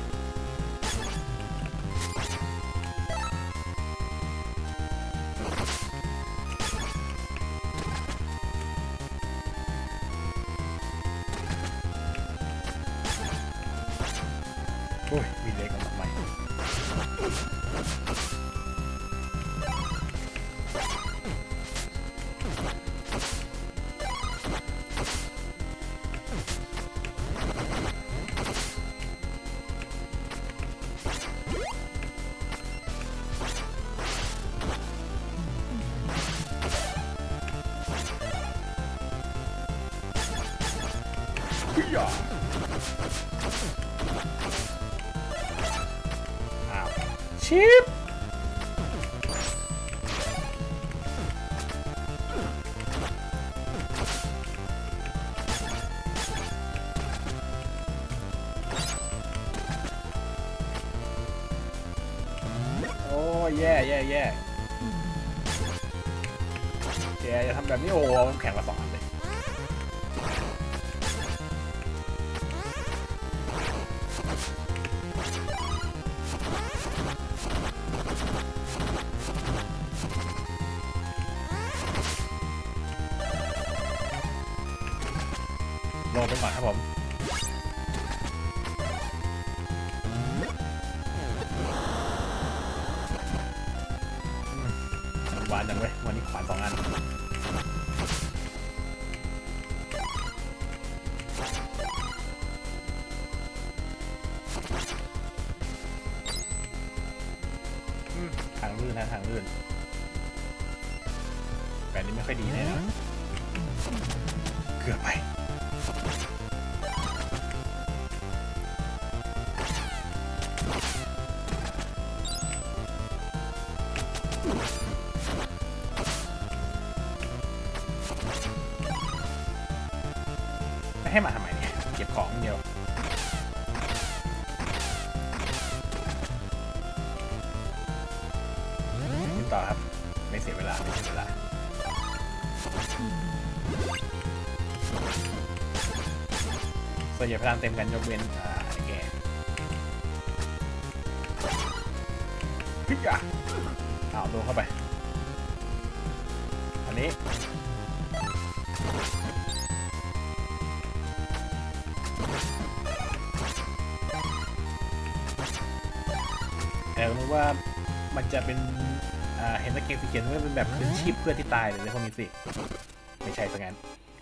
Speaker 2: โอ้ยมีเล็กกันทำไมอย่าอ้าวชิปโอ้แย่แย่แย่แกจะทำแบบนี้โอ้มันแข่งมาสองอันเลยลงไปก่อนครับผมหวานจังเว้ยวันนี้ขวานสองอันทางลื่นนะทางลื่นแบบนี้ไม่ค่อยดีเลยนะเกือบไปไม่ให้มาทำไมเนี่ยเก็บของเดียวขึ้นต่อครับไม่เสียเวลาไม่เสียเวลาส่วนใหญ่พลังเต็มกันยกเว้นอ่าไอ้แกพิกอะเอาลงเข้าไปอันนี้แต่รู้ว่ามันจะเป็นอ่าเห็นตะเกียงสีเขียวว่าเป็นแบบคืนชีพเพื่อที่ตายเลยเลยพวกนี้สิไม่ใช่ซะงั้น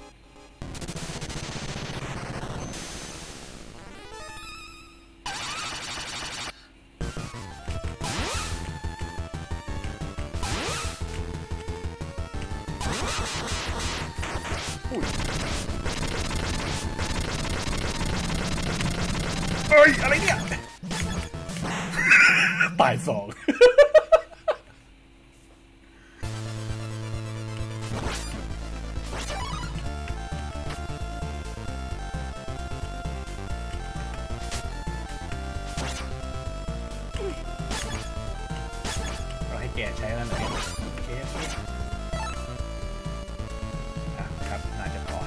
Speaker 2: เอ้ยอะไรเนี่ยตายสองเราให้แกใช้แล้วนะโอเคโอเคอ่ะครับน่าจะพอ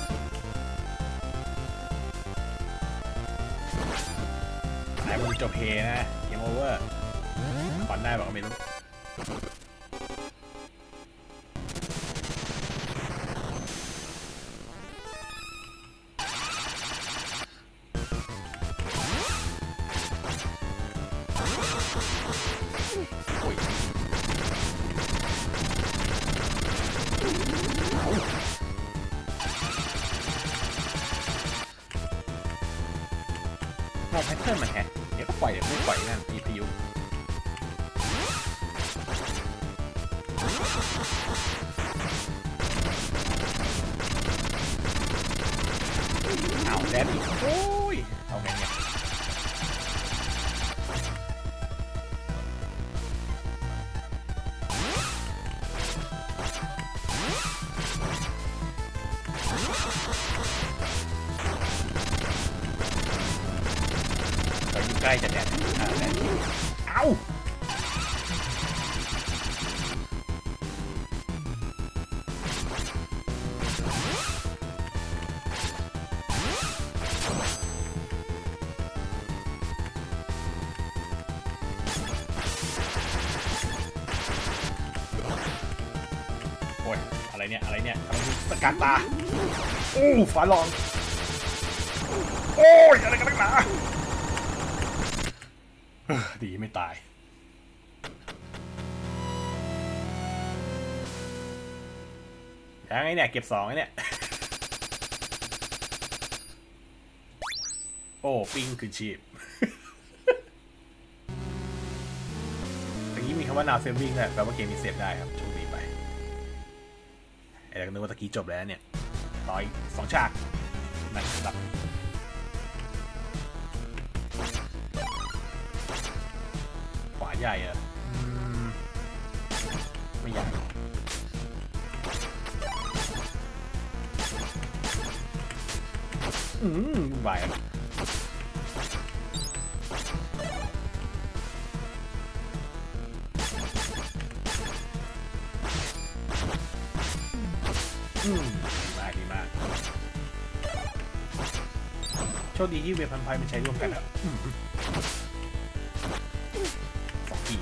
Speaker 2: หายมันจบเพนะเกมโอเวอร์ผ่อนได้บอกไม่รู้โอ้ย
Speaker 1: ช่มันแฮะเดี๋ยวก็ปล่อยเดี๋ยวไม่ปล่อยนั่นพายุเอาแดนอีกโอ้ยเอาไงเนี่ยเราอยู่ใกล้จะแดนอ่าแดนเอาอะไรเนี่ยอะไรเนี่ยอะไรสกัดตาโอ้ฝาลองโอ้ยอะไรกันนักหนาดีไม่ตายยังไงเนี่ยเก็บสองไอ้เนี่ยโอ้ปิ้งคือชีพตะกี้มีคำว่า now saving ด้วยแปลว่าเกมมีเซฟได้ครับโชคดีไปไอ้เราก็นึกว่าตะกี้จบแล้วเนี่ยต่อยสองฉากนั่นครับขวาใหญ่อะไม่ใหญ่อืมไหวอะอืมดีมากดีมากโชคดีที่เวพันไพมันใช้ร่วมกันครับสองที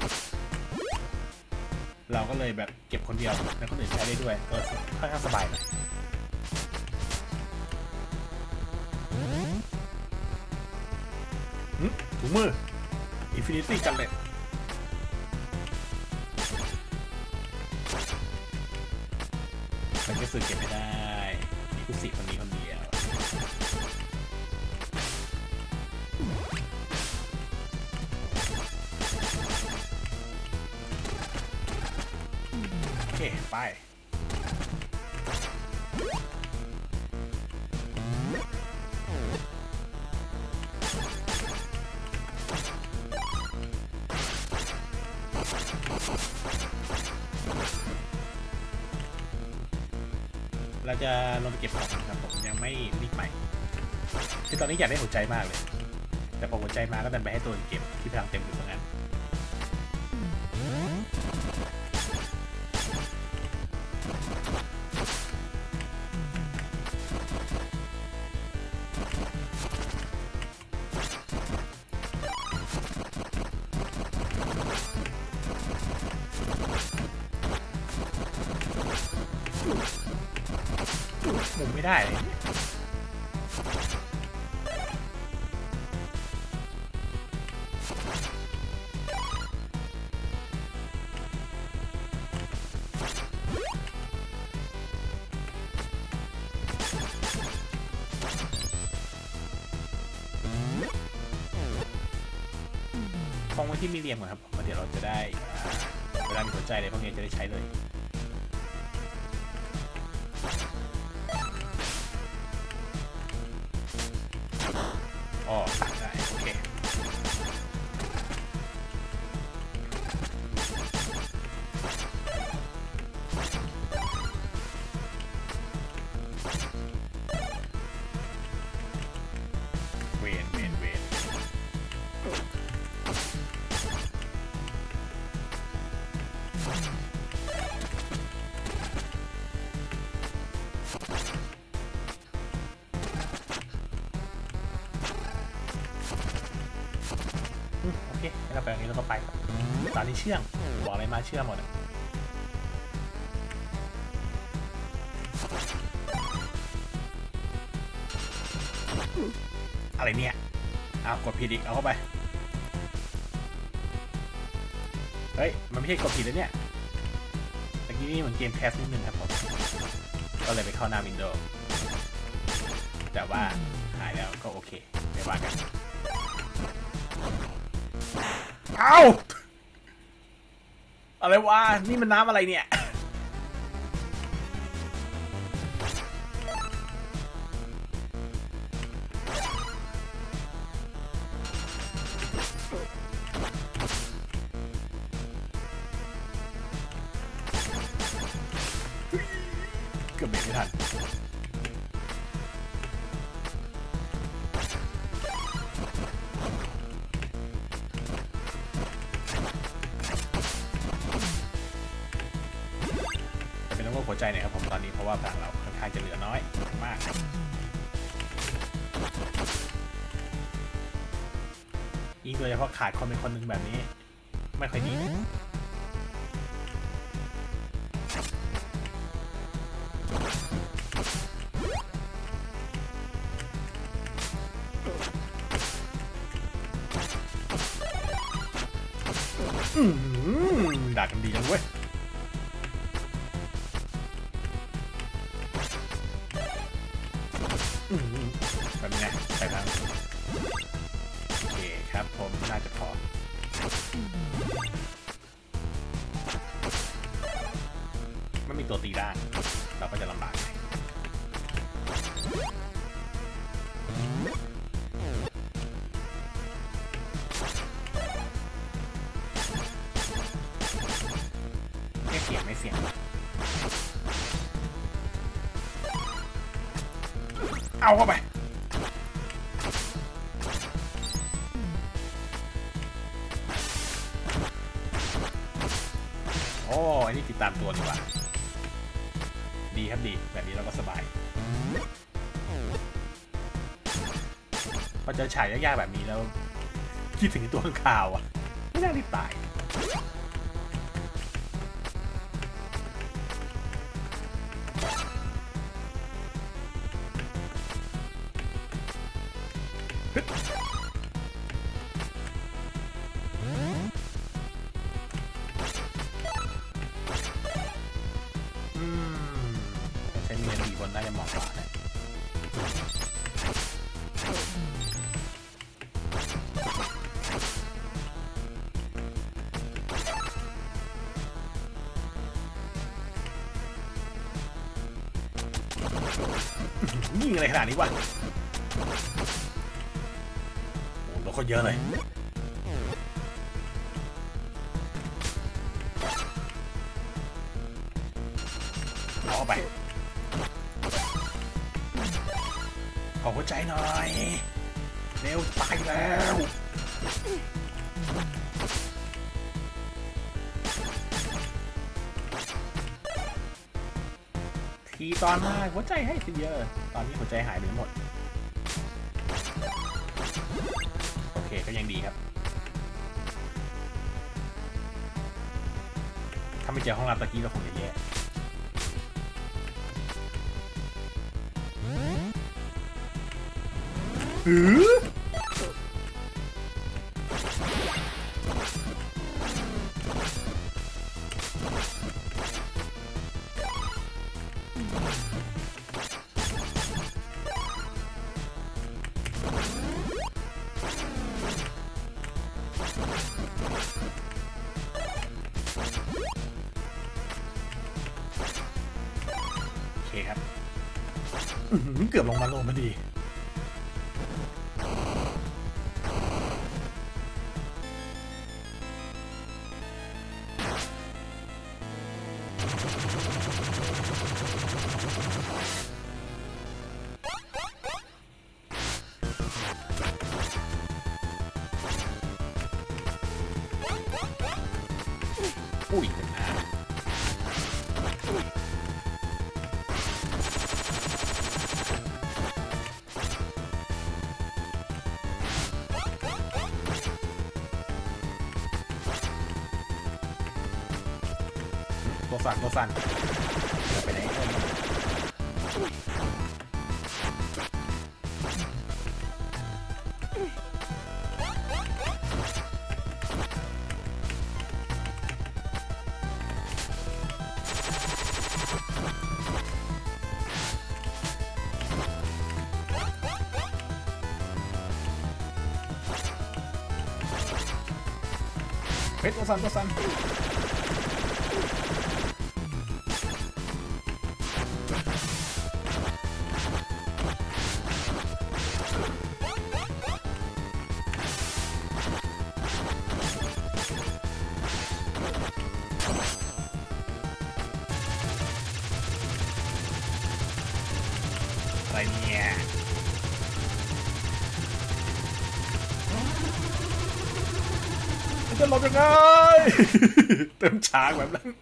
Speaker 1: เราก็เลยแบบเก็บคนเดียวแล้วคนอื่นใช้ได้ด้วยก็ค่อนข้างสบายหน่อยถุงมือ Infinity กันเลยมันก็สื่อเก็บไม่ได้มีกุศิคนนี้คนเดียวโอเคไปเราจะลงไปเก็บของครับผมยังไม่รีบไปคือตอนนี้อยากได้หัวใจมากเลยแต่พอหัวใจมาก็ดันไปให้ตัวเก็บที่พลังเต็มอยู่ตรงนั้นมุมไม่ได้เลยคงไว้ที่มีเรียมก่อนครับเดี๋ยวเราจะได้เวลามีหัวใจอะไรพวกนี้จะได้ใช้เลยอ๋อได้โอเคเวนเวนเวนโอเคให้เราไปอย่างนี้เราก็ไปตอนนี้เชื่องบอกอะไรมาเชื่อหมดอะไรเนี่ยอ้าวกดผิดอีกเอาเข้าไปเฮ้ยมันไม่ใช่กดผิดแล้วเนี่ยตะกี้นี่เหมือนเกมแคสนิดนึงครับผมก็เลยไปเข้าหน้าวินโดว์แต่ว่าหายแล้วก็โอเคไม่ว่ากันเอ้าอะไรวะนี่มันน้ำอะไรเนี่ยเกือบเบรกไม่ทันเป็นต้องหัวใจหน่อยครับผมตอนนี้เพราะว่าพลังเราค่อนข้างจะเหลือน้อยมากยิ่งโดยเฉพาะขาดคนเป็นคนหนึ่งแบบนี้ไม่ค่อยดีด่ากันดีจังเว้ยแบบนี้ไปทางโอเคครับผมน่าจะพอไม่มีตัวตีด้านเราก็จะลำบากไม่เสี่ยงไม่เสี่ยงเอาเข้าไปโอ้อันนี้ติดตามตัวดีกว่าดีครับดีแบบนี้เราก็สบายพอเจอฉายยากๆแบบนี้แล้วคิดถึงตัวข้างข่าวอ่ะไม่น่ารีบตายใช้มีดีบนน่าจะเหมาะกว่านะยิงอะไรขนาดนี้วะโอ้โหรถเขาเยอะเลยเอาไปขอหัวใจหน่อยเร็วตายแล้วทีตอนมาหัวใจให้สิเยอะตอนนี้หัวใจหายไปหมดโอเคก็ยังดีครับถ้าไม่เจอห้องรับตะกี้เราคงจะแย่หือโอเคครับเกือบลงมาลงมาดีอุ้ยเป็นหน้าตัวสั่นตัวสั่นไปไหนฮ้ยตัวสั่นตัวสั่นอะไรเนี่ยจะหลบยังไง เติมช้างแบบนั้น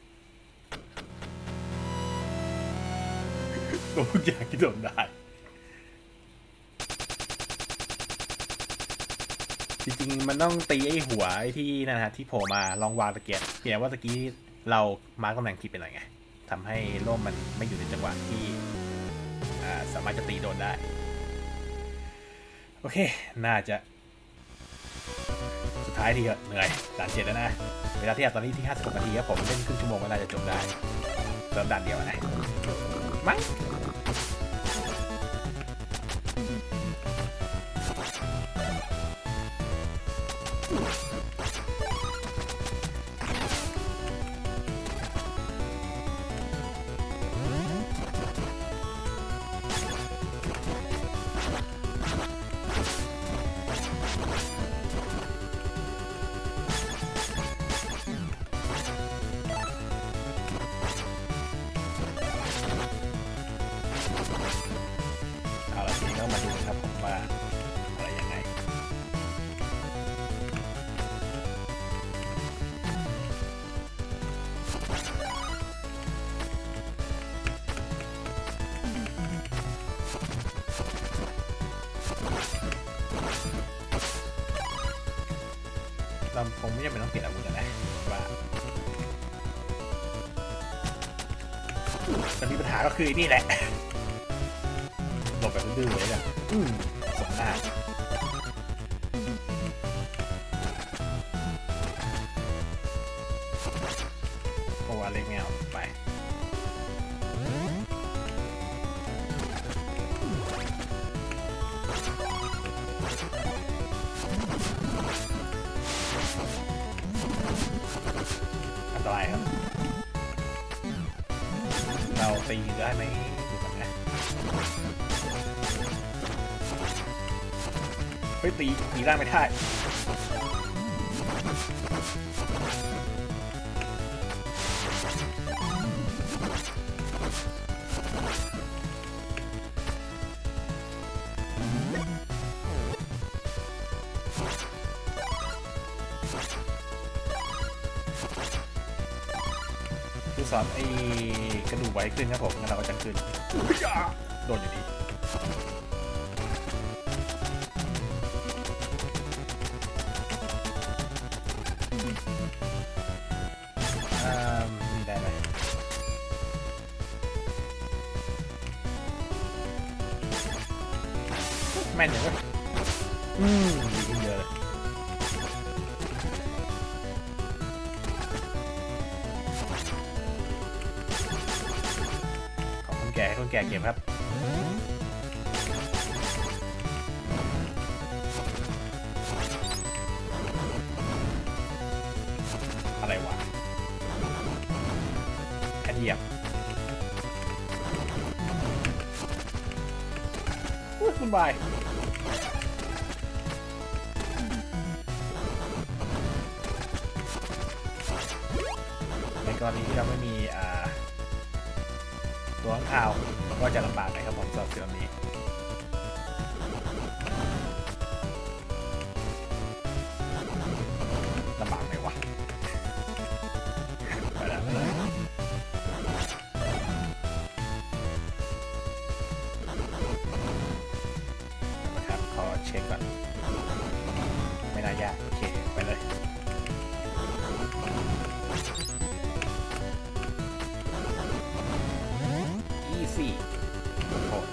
Speaker 1: โดนทุกอย่างที่โดนได้จริงๆมันต้องตีไอ้หัวไอ้ที่นั่นฮะที่โผล่มาลองวางตะเกียบเพียงว่าตะกี้เรามาร์กตำแหน่งผิดไปหน่อยไงทำให้ร่มมันไม่อยู่ในจังหวะที่สามารถจะตีโดนได้โอเคน่าจะสุดท้ายทีก็เหนื่อยด่านเจ็ดแล้วนะเวลาที่ตอนนี้ที่ห้าสิบหกนาทีครับผมเล่นครึ่งชั่วโมงก็น่าจะจบได้เริ่มด่านเดียวนะมั้งมาดูครับผมว่าอะไรยังไงเราคงไม่จำเป็นต้องเปลี่ยนอาวุธนะว่าจะมีปัญหาก็คือนี่แหละหลบแบบดื้อเลยอ่ะอืมสมหน้าเพราะว่าเล็กไม่เอาไปอันตรายครับเราตีได้ไหมดูก่อนนะเฮ้ยตีตีร่างไม่ได้คือสอนไอ้กระดูกไว้ขึ้นครับผมงั้นเราก็จะขึ้นโดนอยู่ดีมีได้ไหมแม่นอย่างวะอืมดีขึ้นเยอะเลยของคนแก่ให้คนแก่เก็บครับอะไรวะแค่เหยียบอุ้ยคุณบายในกรณีที่เราไม่มีอ่าตัวข้างข่าวก็จะลำบากหน่อยครับผมสำหรับเรื่องนี้ลำบากไหมวะไปแล้วไปแล้วนะครับขอเช็คก่อนไม่น่ายากโอเคไปเลยสี่โอ้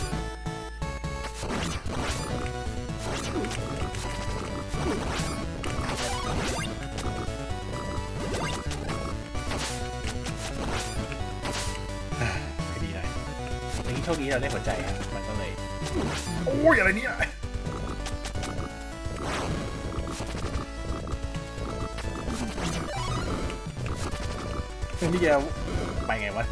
Speaker 1: ดีหน่อยอย่างนี้โชคดีเราได้หัวใจครับมันก็เลยโอ้ยอะไรเนี่ยนี่จะไปไงวะ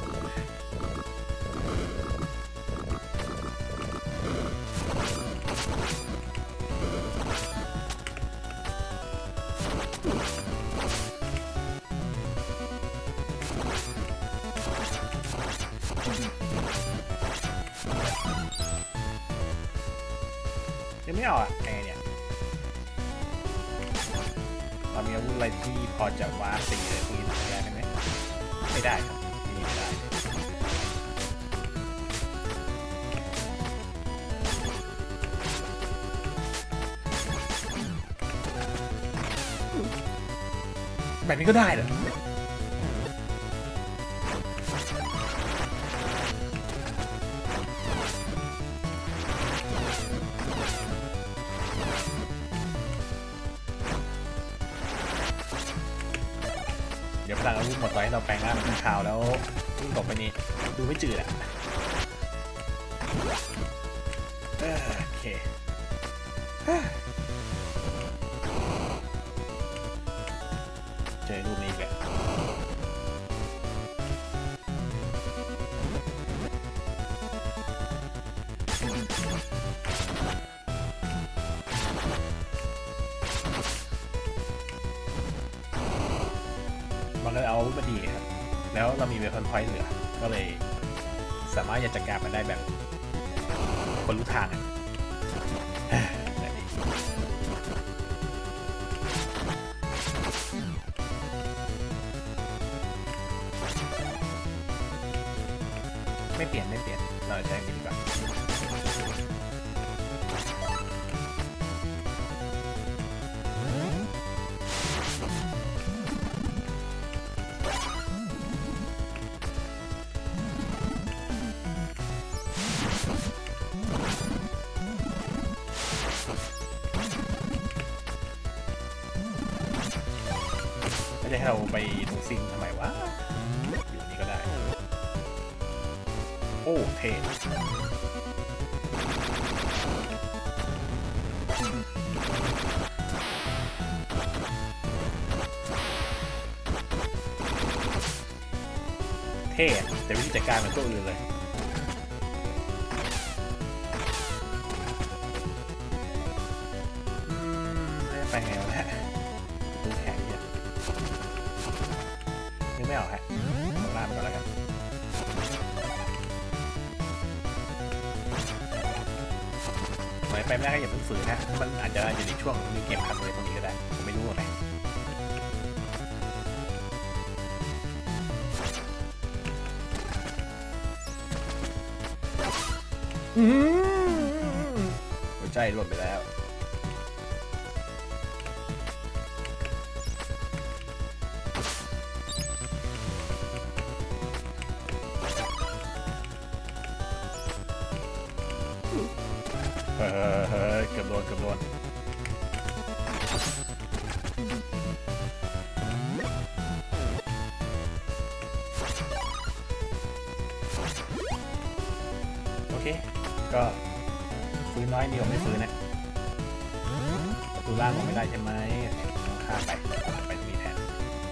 Speaker 1: ยังไม่เอาอ่ะไงเนี่ยเรามีอาวุธอะไรที่พอจะว้าสีอะไรพวกนี้ได้ไหมไม่ได้ครับนี่ไม่ได้แบบนี้ก็ได้เหรอเดี๋ยวพลังอาวุธหมดไว้เราแปลงร่างเป็นข่าวแล้ววิ่งตกไปนี่ดูไม่จืดอ่ะโอเคเจอรูปนี้อีกแล้วมันเลยเอาอาวุธมาดีครับแล้วเรามีเวพอนพอยต์เหลือก็เลยสามารถจะจัดการมันได้แบบคนรู้ทางอ่ะไม่เปลี่ยนไม่เปลี่ยนเราใช้มินิก่อนไม่ได้ให้เราไปตรงซิงทำไมวะอยู่นี่ก็ได้โอ้เท่เท่แต่วิธีจัดการมันตัวอื่นเลยอืมไปไงวะดูแข็งเนี่ยนึกไม่ออกฮะลงล่างไปก่อนแล้วกันหมายไปไม่ได้ก็อย่าเพิ่งฝืนนะมันอาจจะอยู่ในช่วงมีเกมพักอะไรตรงนี้ก็ได้ผมไม่รู้หรอกนะหัวใจหล่นไปแล้วเฮ้ยเกือบโดนเกือบโดนโอเคก็ฟื้นน้อยเดียวไม่ฟื้นนะประตูล่างมองไม่ได้ใช่ไหมต้องข้ามไปไปตรงนี้แทน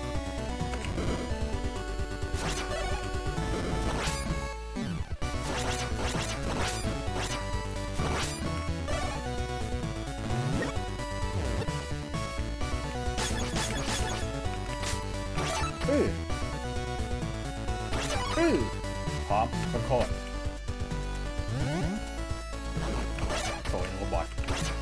Speaker 1: อืออือพร้อมโคตรโถ่ยังกบอด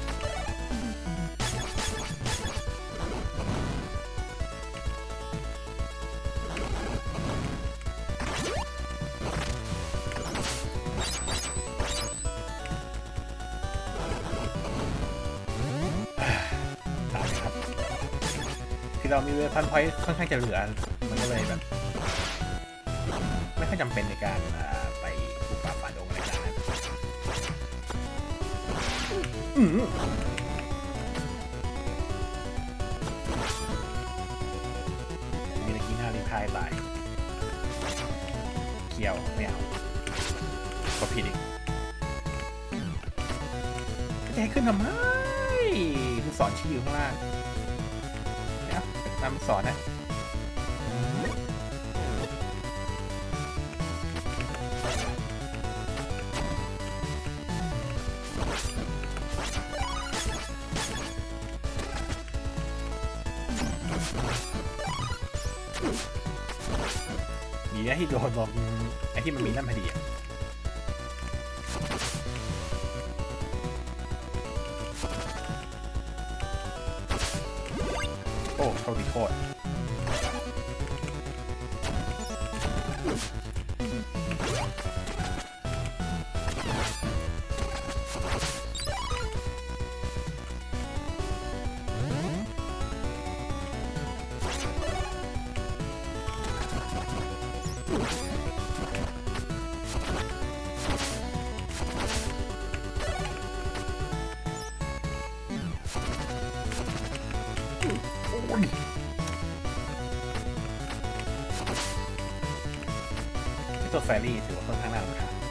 Speaker 1: ตามครับคือเรามีเวพันพอยต์ค่อนข้างจะเหลือมันก็เลยแบบไม่ค่อยจำเป็นในการไปปลูกป่าป่าดงอะไรกันนะมีตะกี้หน้ารีพายตายเกี่ยวไม่เอาก็ผิดอีกจะให้ขึ้นทำไมลูกศรชี้อยู่ข้างล่างเนี่ยนำสอนนะ
Speaker 2: ดีนะที่โดนตรงไอ้ที่มันมีนั่นพอดีอะโอ้โชคดีโคตรตัวแฟรี่ถือว่าค่อนข้างน่ารำคาญ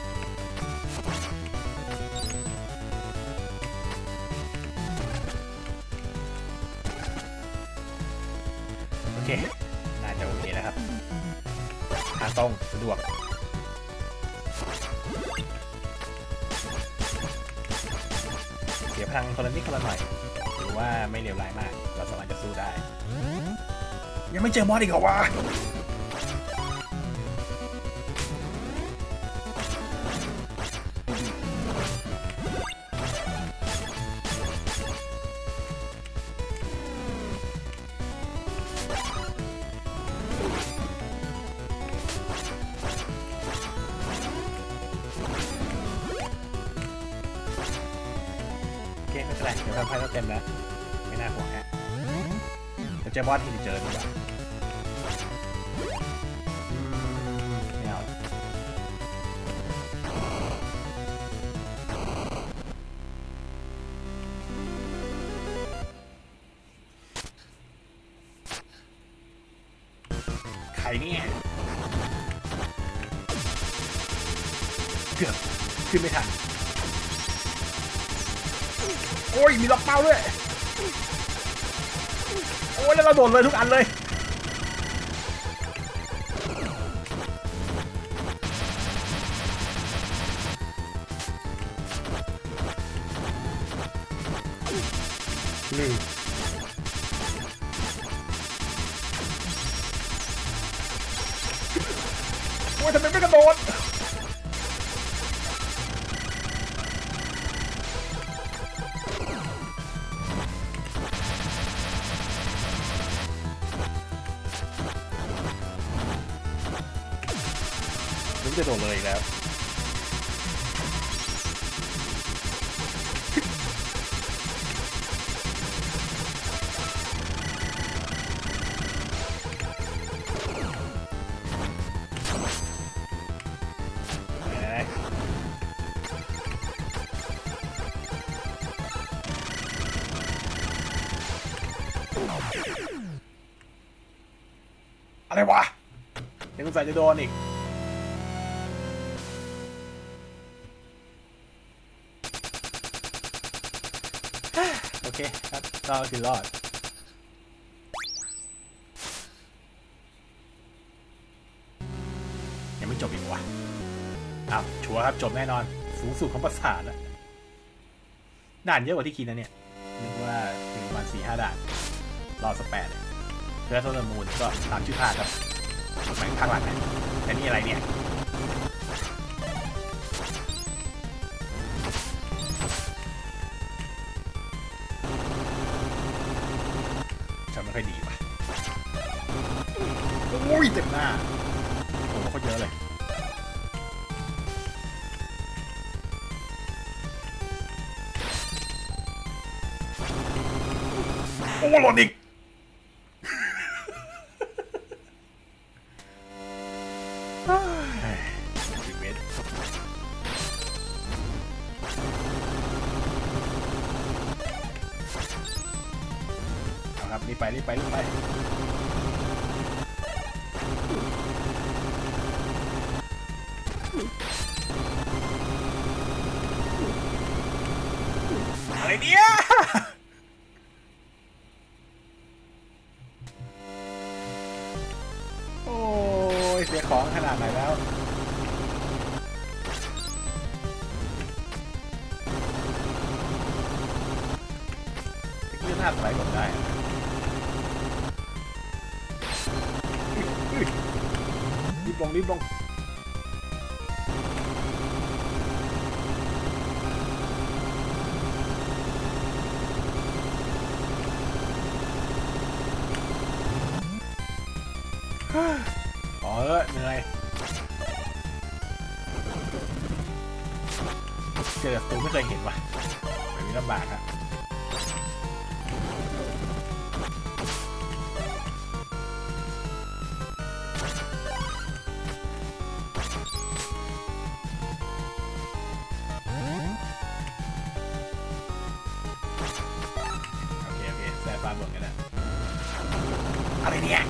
Speaker 2: โอเคน่าจะโอเคแล้วครับทางตรงสะดวกเสียพลังคนละนิดคนละหน่อยหรือว่าไม่เลวร้ายมากเราสามารถจะสู้ได้ยังไม่เจอบอสอีกเหรอวะโอเคไม่เป็นไรเดี๋ยวทำไพ่ก็เต็มแล้วไม่น่าห่วงฮะจะเจอบอสที่จะเจอดีกว่าไม่เอาใครเนี่ยเกือบขึ้นไม่ทันโอ้ยมีล็อกเป้าด้วยโอ้ยแล้วเราโดนเลยทุกอันเลยลืมโอ้ยทำไมไม่กระโดดรู้จะโดนเลยอีกแล้วอะไรวะยังสงสัยจะโดนอีกโอเคครับก็คือรอดยังไม่จบอีกวะอ้าวชัวร์ครับจบแน่นอนสูงสุดของประสาทแล้วด่านเยอะกว่าที่คิดนะเนี่ยนึกว่าถึงประมาณสี่ห้าด่านรอดสักแปดเลยเพื่อโทษมูลก็ตามชื่อภาคครับแม่งภาคหลังนะแต่นี่อะไรเนี่ยฉันไม่ค่อยดีว่ะโอ้ยเต็มหน้าโอ้โหเขาเยอะเลยโอ้หล่นอีกสิบเมตรเอาครับรีบไปรีบไปรีบไปอะไรเนี่ยโอ้ยเสียของขนาดไหนแล้วหน้าสไลด์หลบได้รีบลงรีบลงอ๋อเหนื่อยเจอตัวไม่เคยเห็นว่ะแบบนี้ลำบากอะโอเคโอเคแซ่บฟ้าบนกันนะอะไรเนี่ย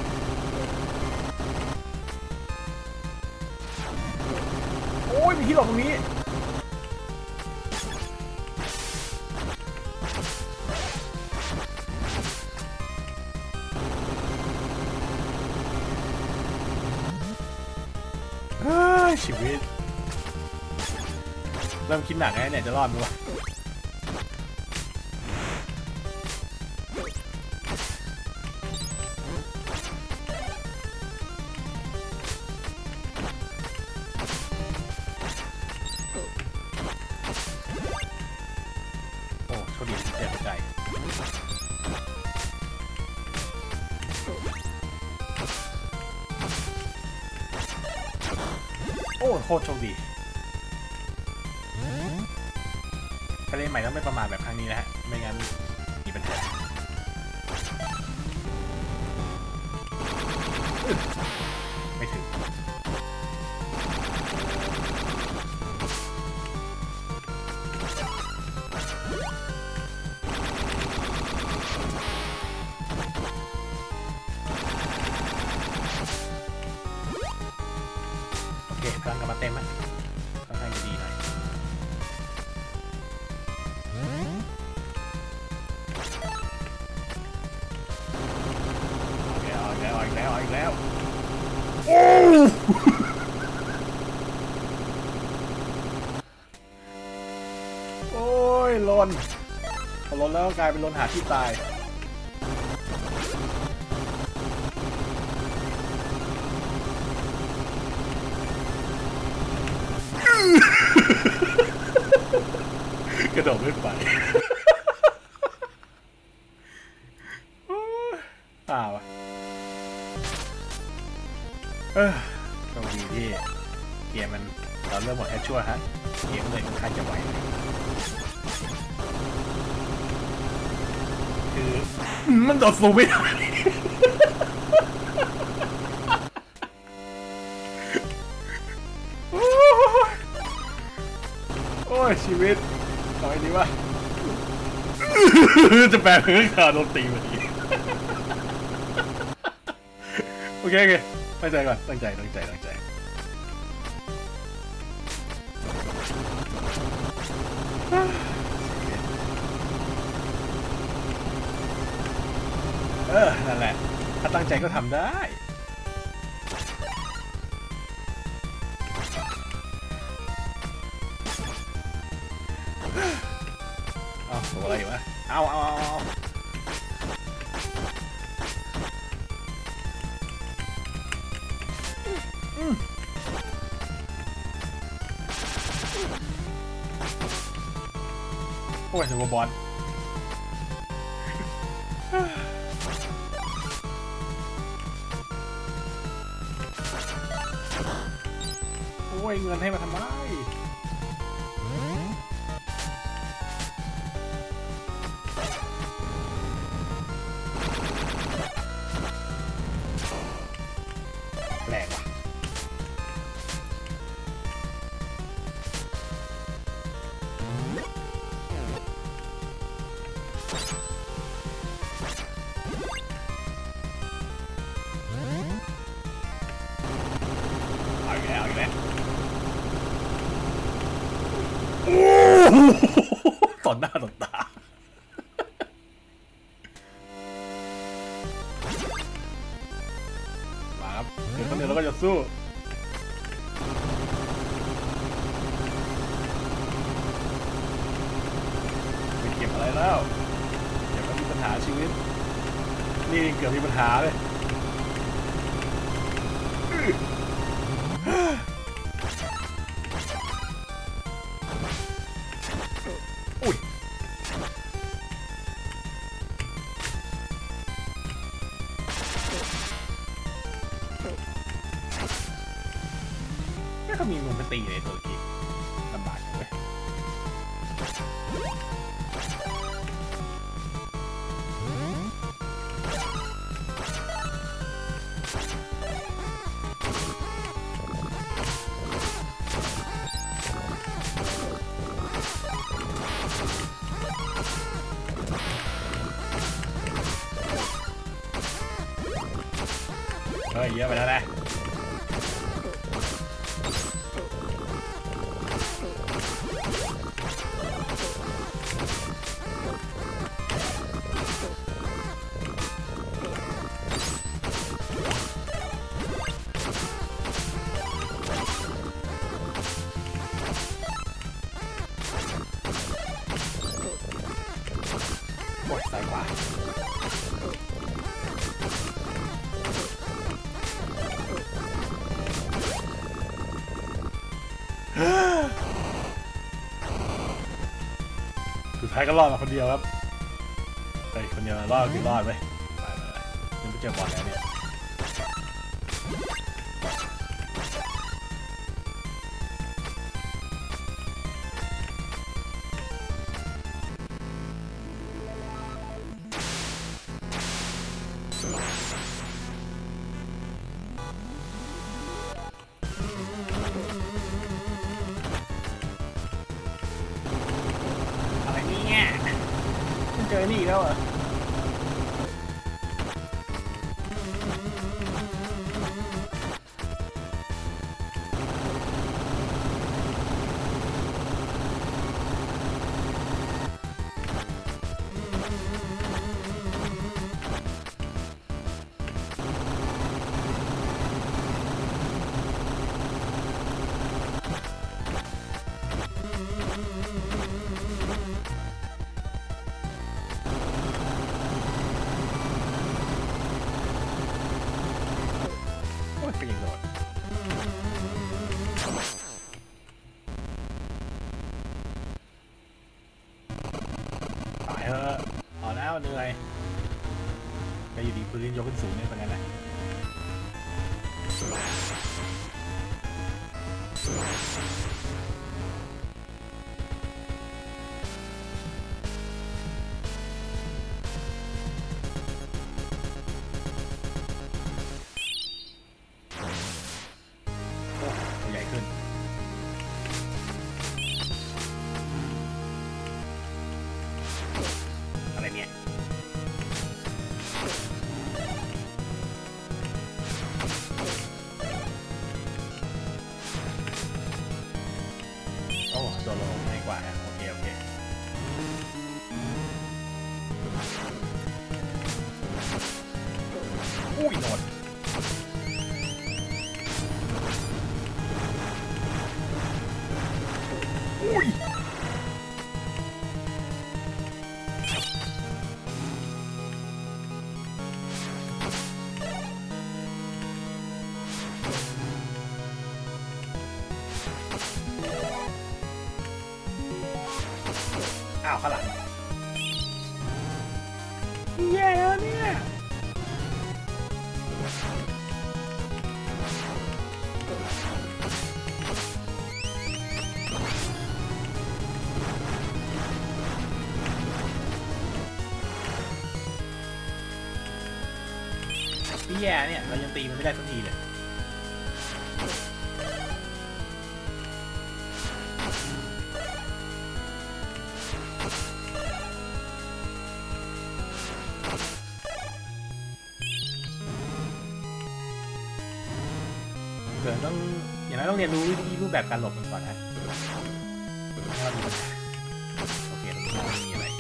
Speaker 2: โอ้ยมีที่หลบตรงนี้ชีวิตเริ่มคิดหนักแล้วเนี่ยจะรอดไหมวะโอ้โชคดีเจ็บใจโอ้โคตรโชคดีถ้าเล่นใหม่ต้องไม่ประมาทแบบครั้งนี้นะฮะไม่งั้นมีปัญหาไม่ถึงโอเคพลังกลับมาเต็มอ่ะค่อนข้างจะดีหน่อยเอาอีกแล้วเอาอีกแล้วเอาอีกแล้วโอ้โอ้ยลนพอลนแล้วกลายเป็นลนหาที่ตายกระโดดไม่ไปป่าวะเออโชคดีที่เกมมันเราเริ่มหมดแค่ชั่วฮะเกมเลยค่อนข้างจะไหวคือมันโดดสูงไม่ได้โอ้ยชีวิตต่อยดีวะจะแปลงเป็นขาโดนตีมาดีโอเคโอเคตั้งใจก่อนตั้งใจตั้งใจตั้งใจเออนั่นแหละถ้าตั้งใจก็ทำได้เอาตัวอะไรอยู่วะเอาเอาเอาเอาโอ้ยตัวบอลโอ้ยเงินให้มาทำไมแรงว่ะเอาอีกแล้วเอาอีกแล้วโอ้ต่อหน้าต่อตามาครับเดี๋ยวคนเดียวเราก็จะสู้ไม่เก็บอะไรแล้วเดี๋ยวก็มีปัญหาชีวิตนี่เกือบมีปัญหาเลยอุ้ยนี่เขามีมุมไปตีในตัวกีลำบากเลยเฮ้ยเยอะไปแล้วนะโอ้ยซ้ายขวาสุดท้ายก็รอดมาคนเดียวครับไอ้คนเดียวรอดคือรอดไปไปไปยังไม่เจอบอลแล้วเนี่ยเจอนี่แล้วเหรอเป็นอย่างโดดตายเถอะพอแล้วเหนื่อยแต่อยู่ดีพื้นยกขึ้นสูงเนี่ยเป็นไงล่ะใหญ่ขึ้นอะไรเนี่ยโอ้โดนลงง่ายกว่าฮะโอเคโอเคอุ้ยโดนอุ้ยอ้าวข้างหลังแย่แล้วเนี่ยแย่เนี่ยเรายังตีมันไม่ได้สักทีเลยเกิดต้องอย่างนั้นต้องเรียนรู้รูปแบบการหลบมันก่อนนะโอเคตรงนี้มีอะไร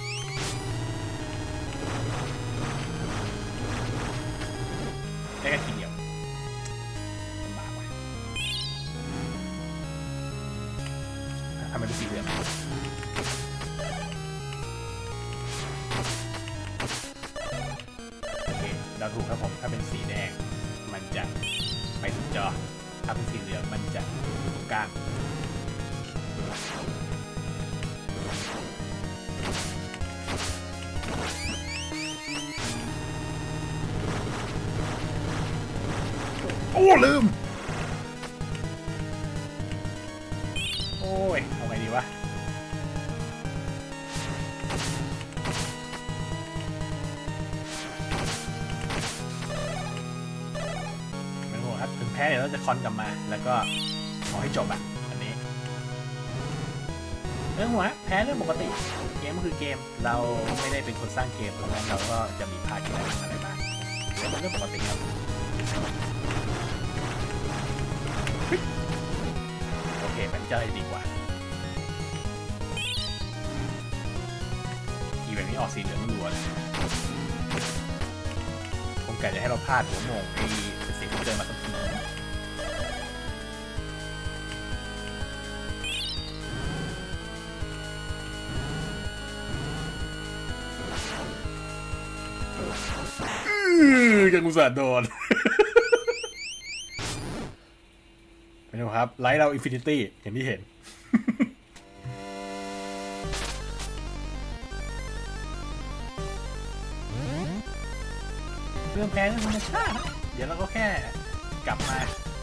Speaker 2: ได้แค่ทีเดียวลำบากว่ะทำไมเป็นสีเหลืองโอเคเราถูกครับผมถ้าเป็นสีแดงมันจะไปสุดจอ
Speaker 1: ถ้าเป็นสีเหลืองมันจะอยู่ตรงกลางโอ้ลืมโอ้ยเอาไงดีวะไม่ห่วงครับถึงแพ้เดี๋ยวเราจะคอนกลับมาแล้วก็ขอให้จบอ่ะอันนี้เรื่องหัวแพ้เรื่องปกติเกมก็คือเกมเราไม่ได้เป็นคนสร้างเกมเพราะงั้นเราก็จะมีพลาดกันอะไรบ้างเป็นเรื่องปกติครับโอเคเป็นเจ้าดีกว่าทีแบบนี้ออกสีเหลืองล้วนผมกะจะให้เราพลาดหัวโมงไอ้สิ่งที่เจอมาสักทียังอุตส่าห์โดน ไม่รู้ครับไลท์เราอินฟินิตี้อย่างที่เห็น เรื่องแพ้เรื่องธรรมชาติเดี๋ยวเราก็แค่กลับมา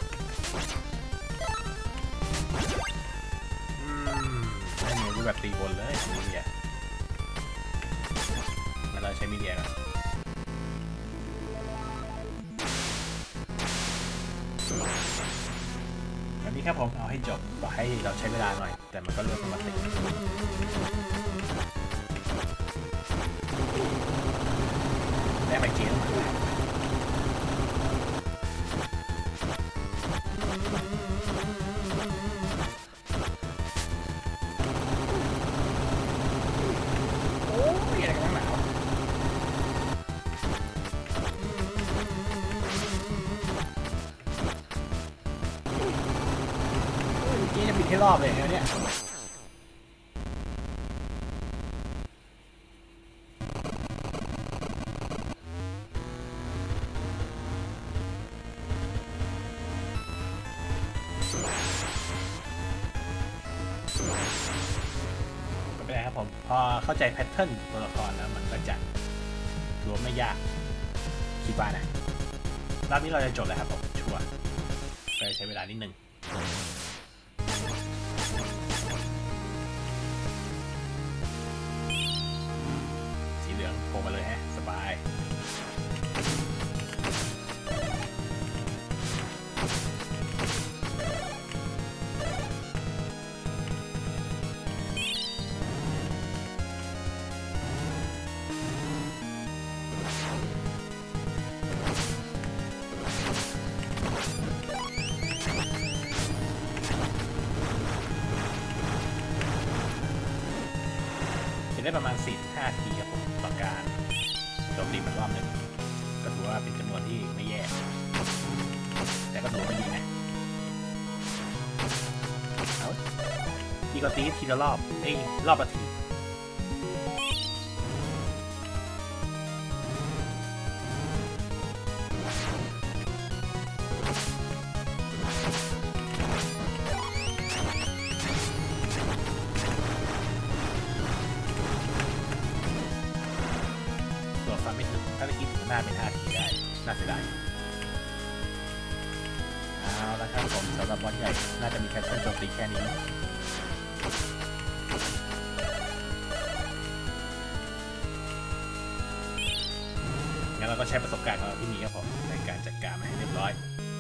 Speaker 1: อืมไม่มีรูปแบบตีบนเลยมีเดียมาเราใช้มีเดียกันวันนี้ครับผมเอาให้จบบอกให้เราใช้เวลาหน่อยแต่มันก็เรื่องปกติได้ไปเกมมาโอ้ยอะไรกันหนาวนี่จะปิดให้รอบเลยเนี่ยไม่เป็นไรครับผมพอเข้าใจแพทเทิร์นตัวละครแล้วมันก็จะรวมไม่ยากคิดว่านะรอบนี้เราจะจบแล้วครับผมชัวร์ก็ใช้เวลานิดนึงสีเหลืองโผล่มาเลยฮะสบายได้ประมาณ สี่ถึงห้า ทีครับผมต่อการโจมตีมันรอบหนึ่งก็ถือว่าเป็นจำนวนที่ไม่แย่แต่ก็ถือว่าไม่ดีนะเอาทีก็ตีทีละรอบเอ้ยรอบละทีไม่ถึงถ้าตะกี้ถึงหน้าเป็นห้าทีได้น่าเสียดายเอาละครับผมสำหรับบอสใหญ่น่าจะมีแพทเทิร์นโจมตีแค่นี้งั้นเราก็ใช้ประสบการณ์ของเราที่มีครับผมในการจัดการมาให้เรียบร้อย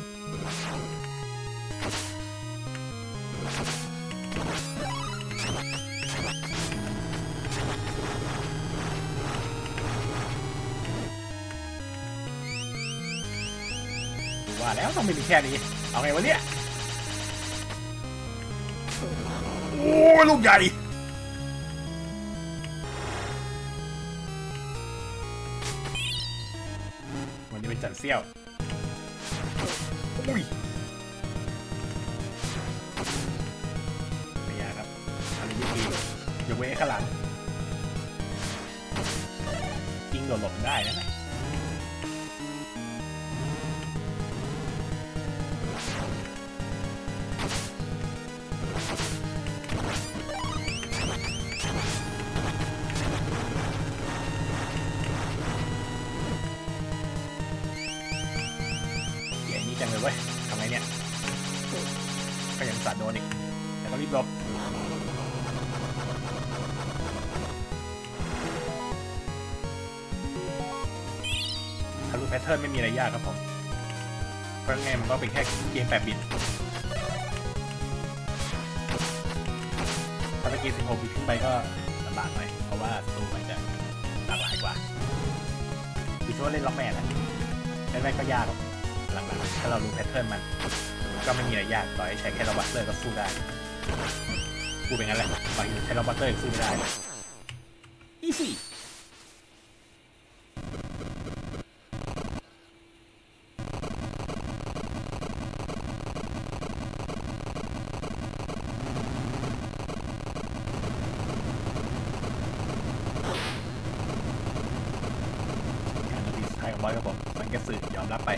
Speaker 1: ว่าแล้วต้องไม่มีแค่นี้เอาไงวะเนี่ยโอ้ลูกใหญ่วันนี้เป็นจันเซี่ยวอุ้ยไม่ยากครับอะไรยุกียกเว้นข้างหลังจริงโดดหลบได้นะ โสัตว์โดนอีกแต่ต้องรีบลบทะลุแพทเทิร์นไม่มีอะไรยากครับผมเพราะไงมันก็เป็นแค่เกมแปดบิตถ้าเป็นเกมสิบหกบิตขึ้นไปก็ลำบากหน่อยเพราะว่าตัวมันจะหลากหลายกว่าคือช่วงเล่นล็อกแมนนะแรกๆก็ยากหลังๆถ้าเรารู้แพทเทิร์นมันก็ไม่มีอะไรยากต่อให้ใช้แค่โรบัสเตอร์ก็สู้ได้กูเป็นงั้นแหละบางทีใช้โรบัสเตอร์สู้ไม่ได้อีซี่บอยครับผมมันก็สื่อยอมรับไป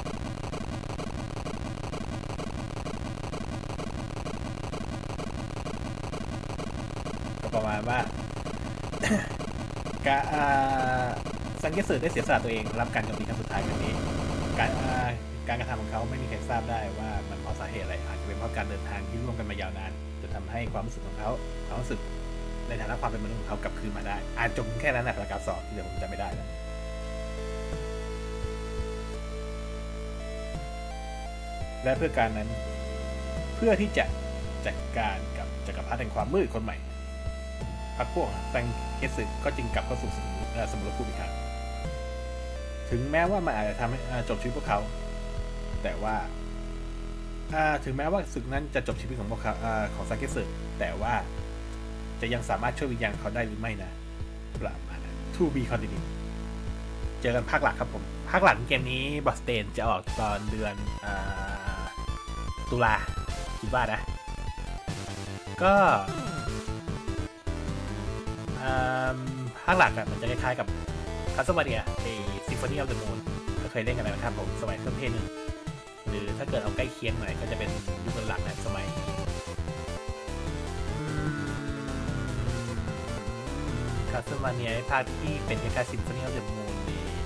Speaker 1: ก็ประมาณว่า การซังเกสึได้เสียสละตัวเองรับการโจมตีครั้งสุดท้ายแบบนี้การการกระทำของเขาไม่มีใครทราบได้ว่ามันเพราะสาเหตุอะไรอาจจะเป็นเพราะการเดินทางที่ร่วมกันมายาวนานจะทำให้ความรู้สึกของเขาความรู้สึกในฐานะความเป็นมนุษย์ของเขากลับคืนมาได้อาจจบแค่นั้นแหละประกาศสอบที่เดี๋ยวผมจะไม่ได้แล้วและเพื่อการนั้นเพื่อที่จะจัดการกับจักรพรรดิแห่งความมืดคนใหม่พรรคพวกซังเกสึก็จึงกลับเข้าสู่สมรภูมิอีกครั้งถึงแม้ว่ามันอาจจะทำให้จบชีวิตพวกเขาแต่ว่าถึงแม้ว่าศึกนั้นจะจบชีวิตของพวกเขาของซังเกสึแต่ว่าจะยังสามารถช่วยวิญญาณเขาได้หรือไม่นะประมาณนั้น ทู บี Continue เจอกันภาคหลักครับผมภาคหลังเกมนี้บอสเตนจะออกตอนเดือนตุลาคิดว่านะก็ภาคหลักอ่ะมันจะคล้ายๆกับคัสมาเนียไอซิมโฟนีออฟเดอะมูนก็เคยเล่นกันนะครับผมสมัยเครื่องเพลงหนึ่งหรือถ้าเกิดเอาใกล้เคียงหน่อยก็จะเป็นยุคหลักนะสมัยคัสมาเนียภาคที่เป็นคล้ายๆซิมโฟนีออฟเดอะมูน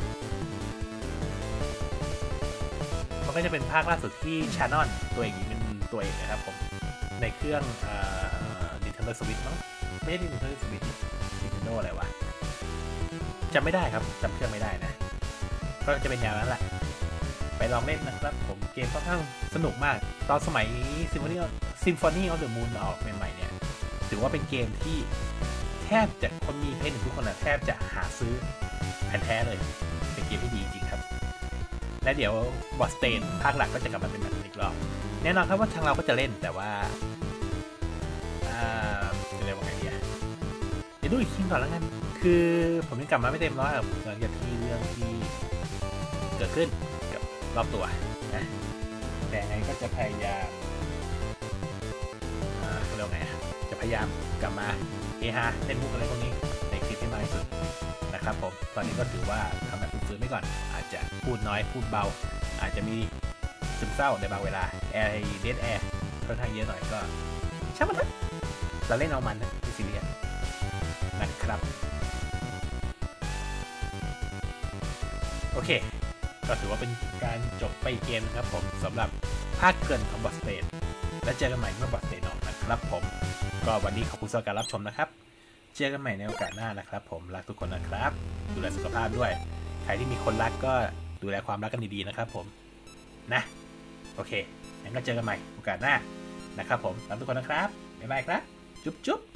Speaker 1: มันก็จะเป็นภาคล่าสุดที่ชานอนตัวเองเป็นตัวเอกนะครับผมในเครื่องอ่า Nintendo Switch มั้งไม่ใช่ Nintendo Switch Nintendo อะไรวะจำไม่ได้ครับจำเครื่องไม่ได้นะก็จะเป็นอย่างนั้นแหละไปลองเล่นนะครับผมเกมค่อนข้างสนุกมากตอนสมัย Symphony Symphony of the Moon ออกใหม่ๆเนี่ยถือว่าเป็นเกมที่แทบจะคนมีเพลย์ทุกคนนะแทบจะหาซื้อแผ่นแท้เลยเป็นเกมที่ดีจริงครับและเดี๋ยวบอสเตนภาคหลักก็จะกลับมาเป็นแบบนี้อีกรอบแน่นอนครับว่าทางเราก็จะเล่นแต่ว่าอ่าจะเรียกว่าไงดีอ่ะเดี๋ยวดูอีกทีก่อนแล้วกันคือผมยังกลับมาไม่เต็มร้อยหลังจากที่เรื่องที่เกิดขึ้นกับรอบตัวนะแต่ไงก็จะพยายามอ่าเรียกว่าไงจะพยายามกลับมาเฮฮาเล่นมุกอะไรพวกนี้ในคลิปที่มากที่สุดนะครับผมตอนนี้ก็ถือว่าทำแบบฟื้นๆไว้ก่อนอาจจะพูดน้อยพูดเบาอาจจะมีซึมเศร้าในบางเวลาแอร์เดดแอร์ค่อนข้างเยอะหน่อยก็ช่างมันเถอะเราเล่นเอามันนะไม่ซีเรียสนะครับโอเคก็ถือว่าเป็นการจบไปเกมนะครับผมสำหรับภาคเกินของบอสเตนและเจอกันใหม่เมื่อบอสเตนออกนะครับผมก็วันนี้ขอบคุณสำหรับการรับชมนะครับเจอกันใหม่ในโอกาสหน้านะครับผมรักทุกคนนะครับดูแลสุขภาพด้วยใครที่มีคนรักก็ดูแลความรักกันดีๆนะครับผมนะโอเคงั้นก็เจอกันใหม่โอกาสหน้านะครับผมรักทุกคนนะครับบ๊ายบายครับจุ๊บจุ๊บ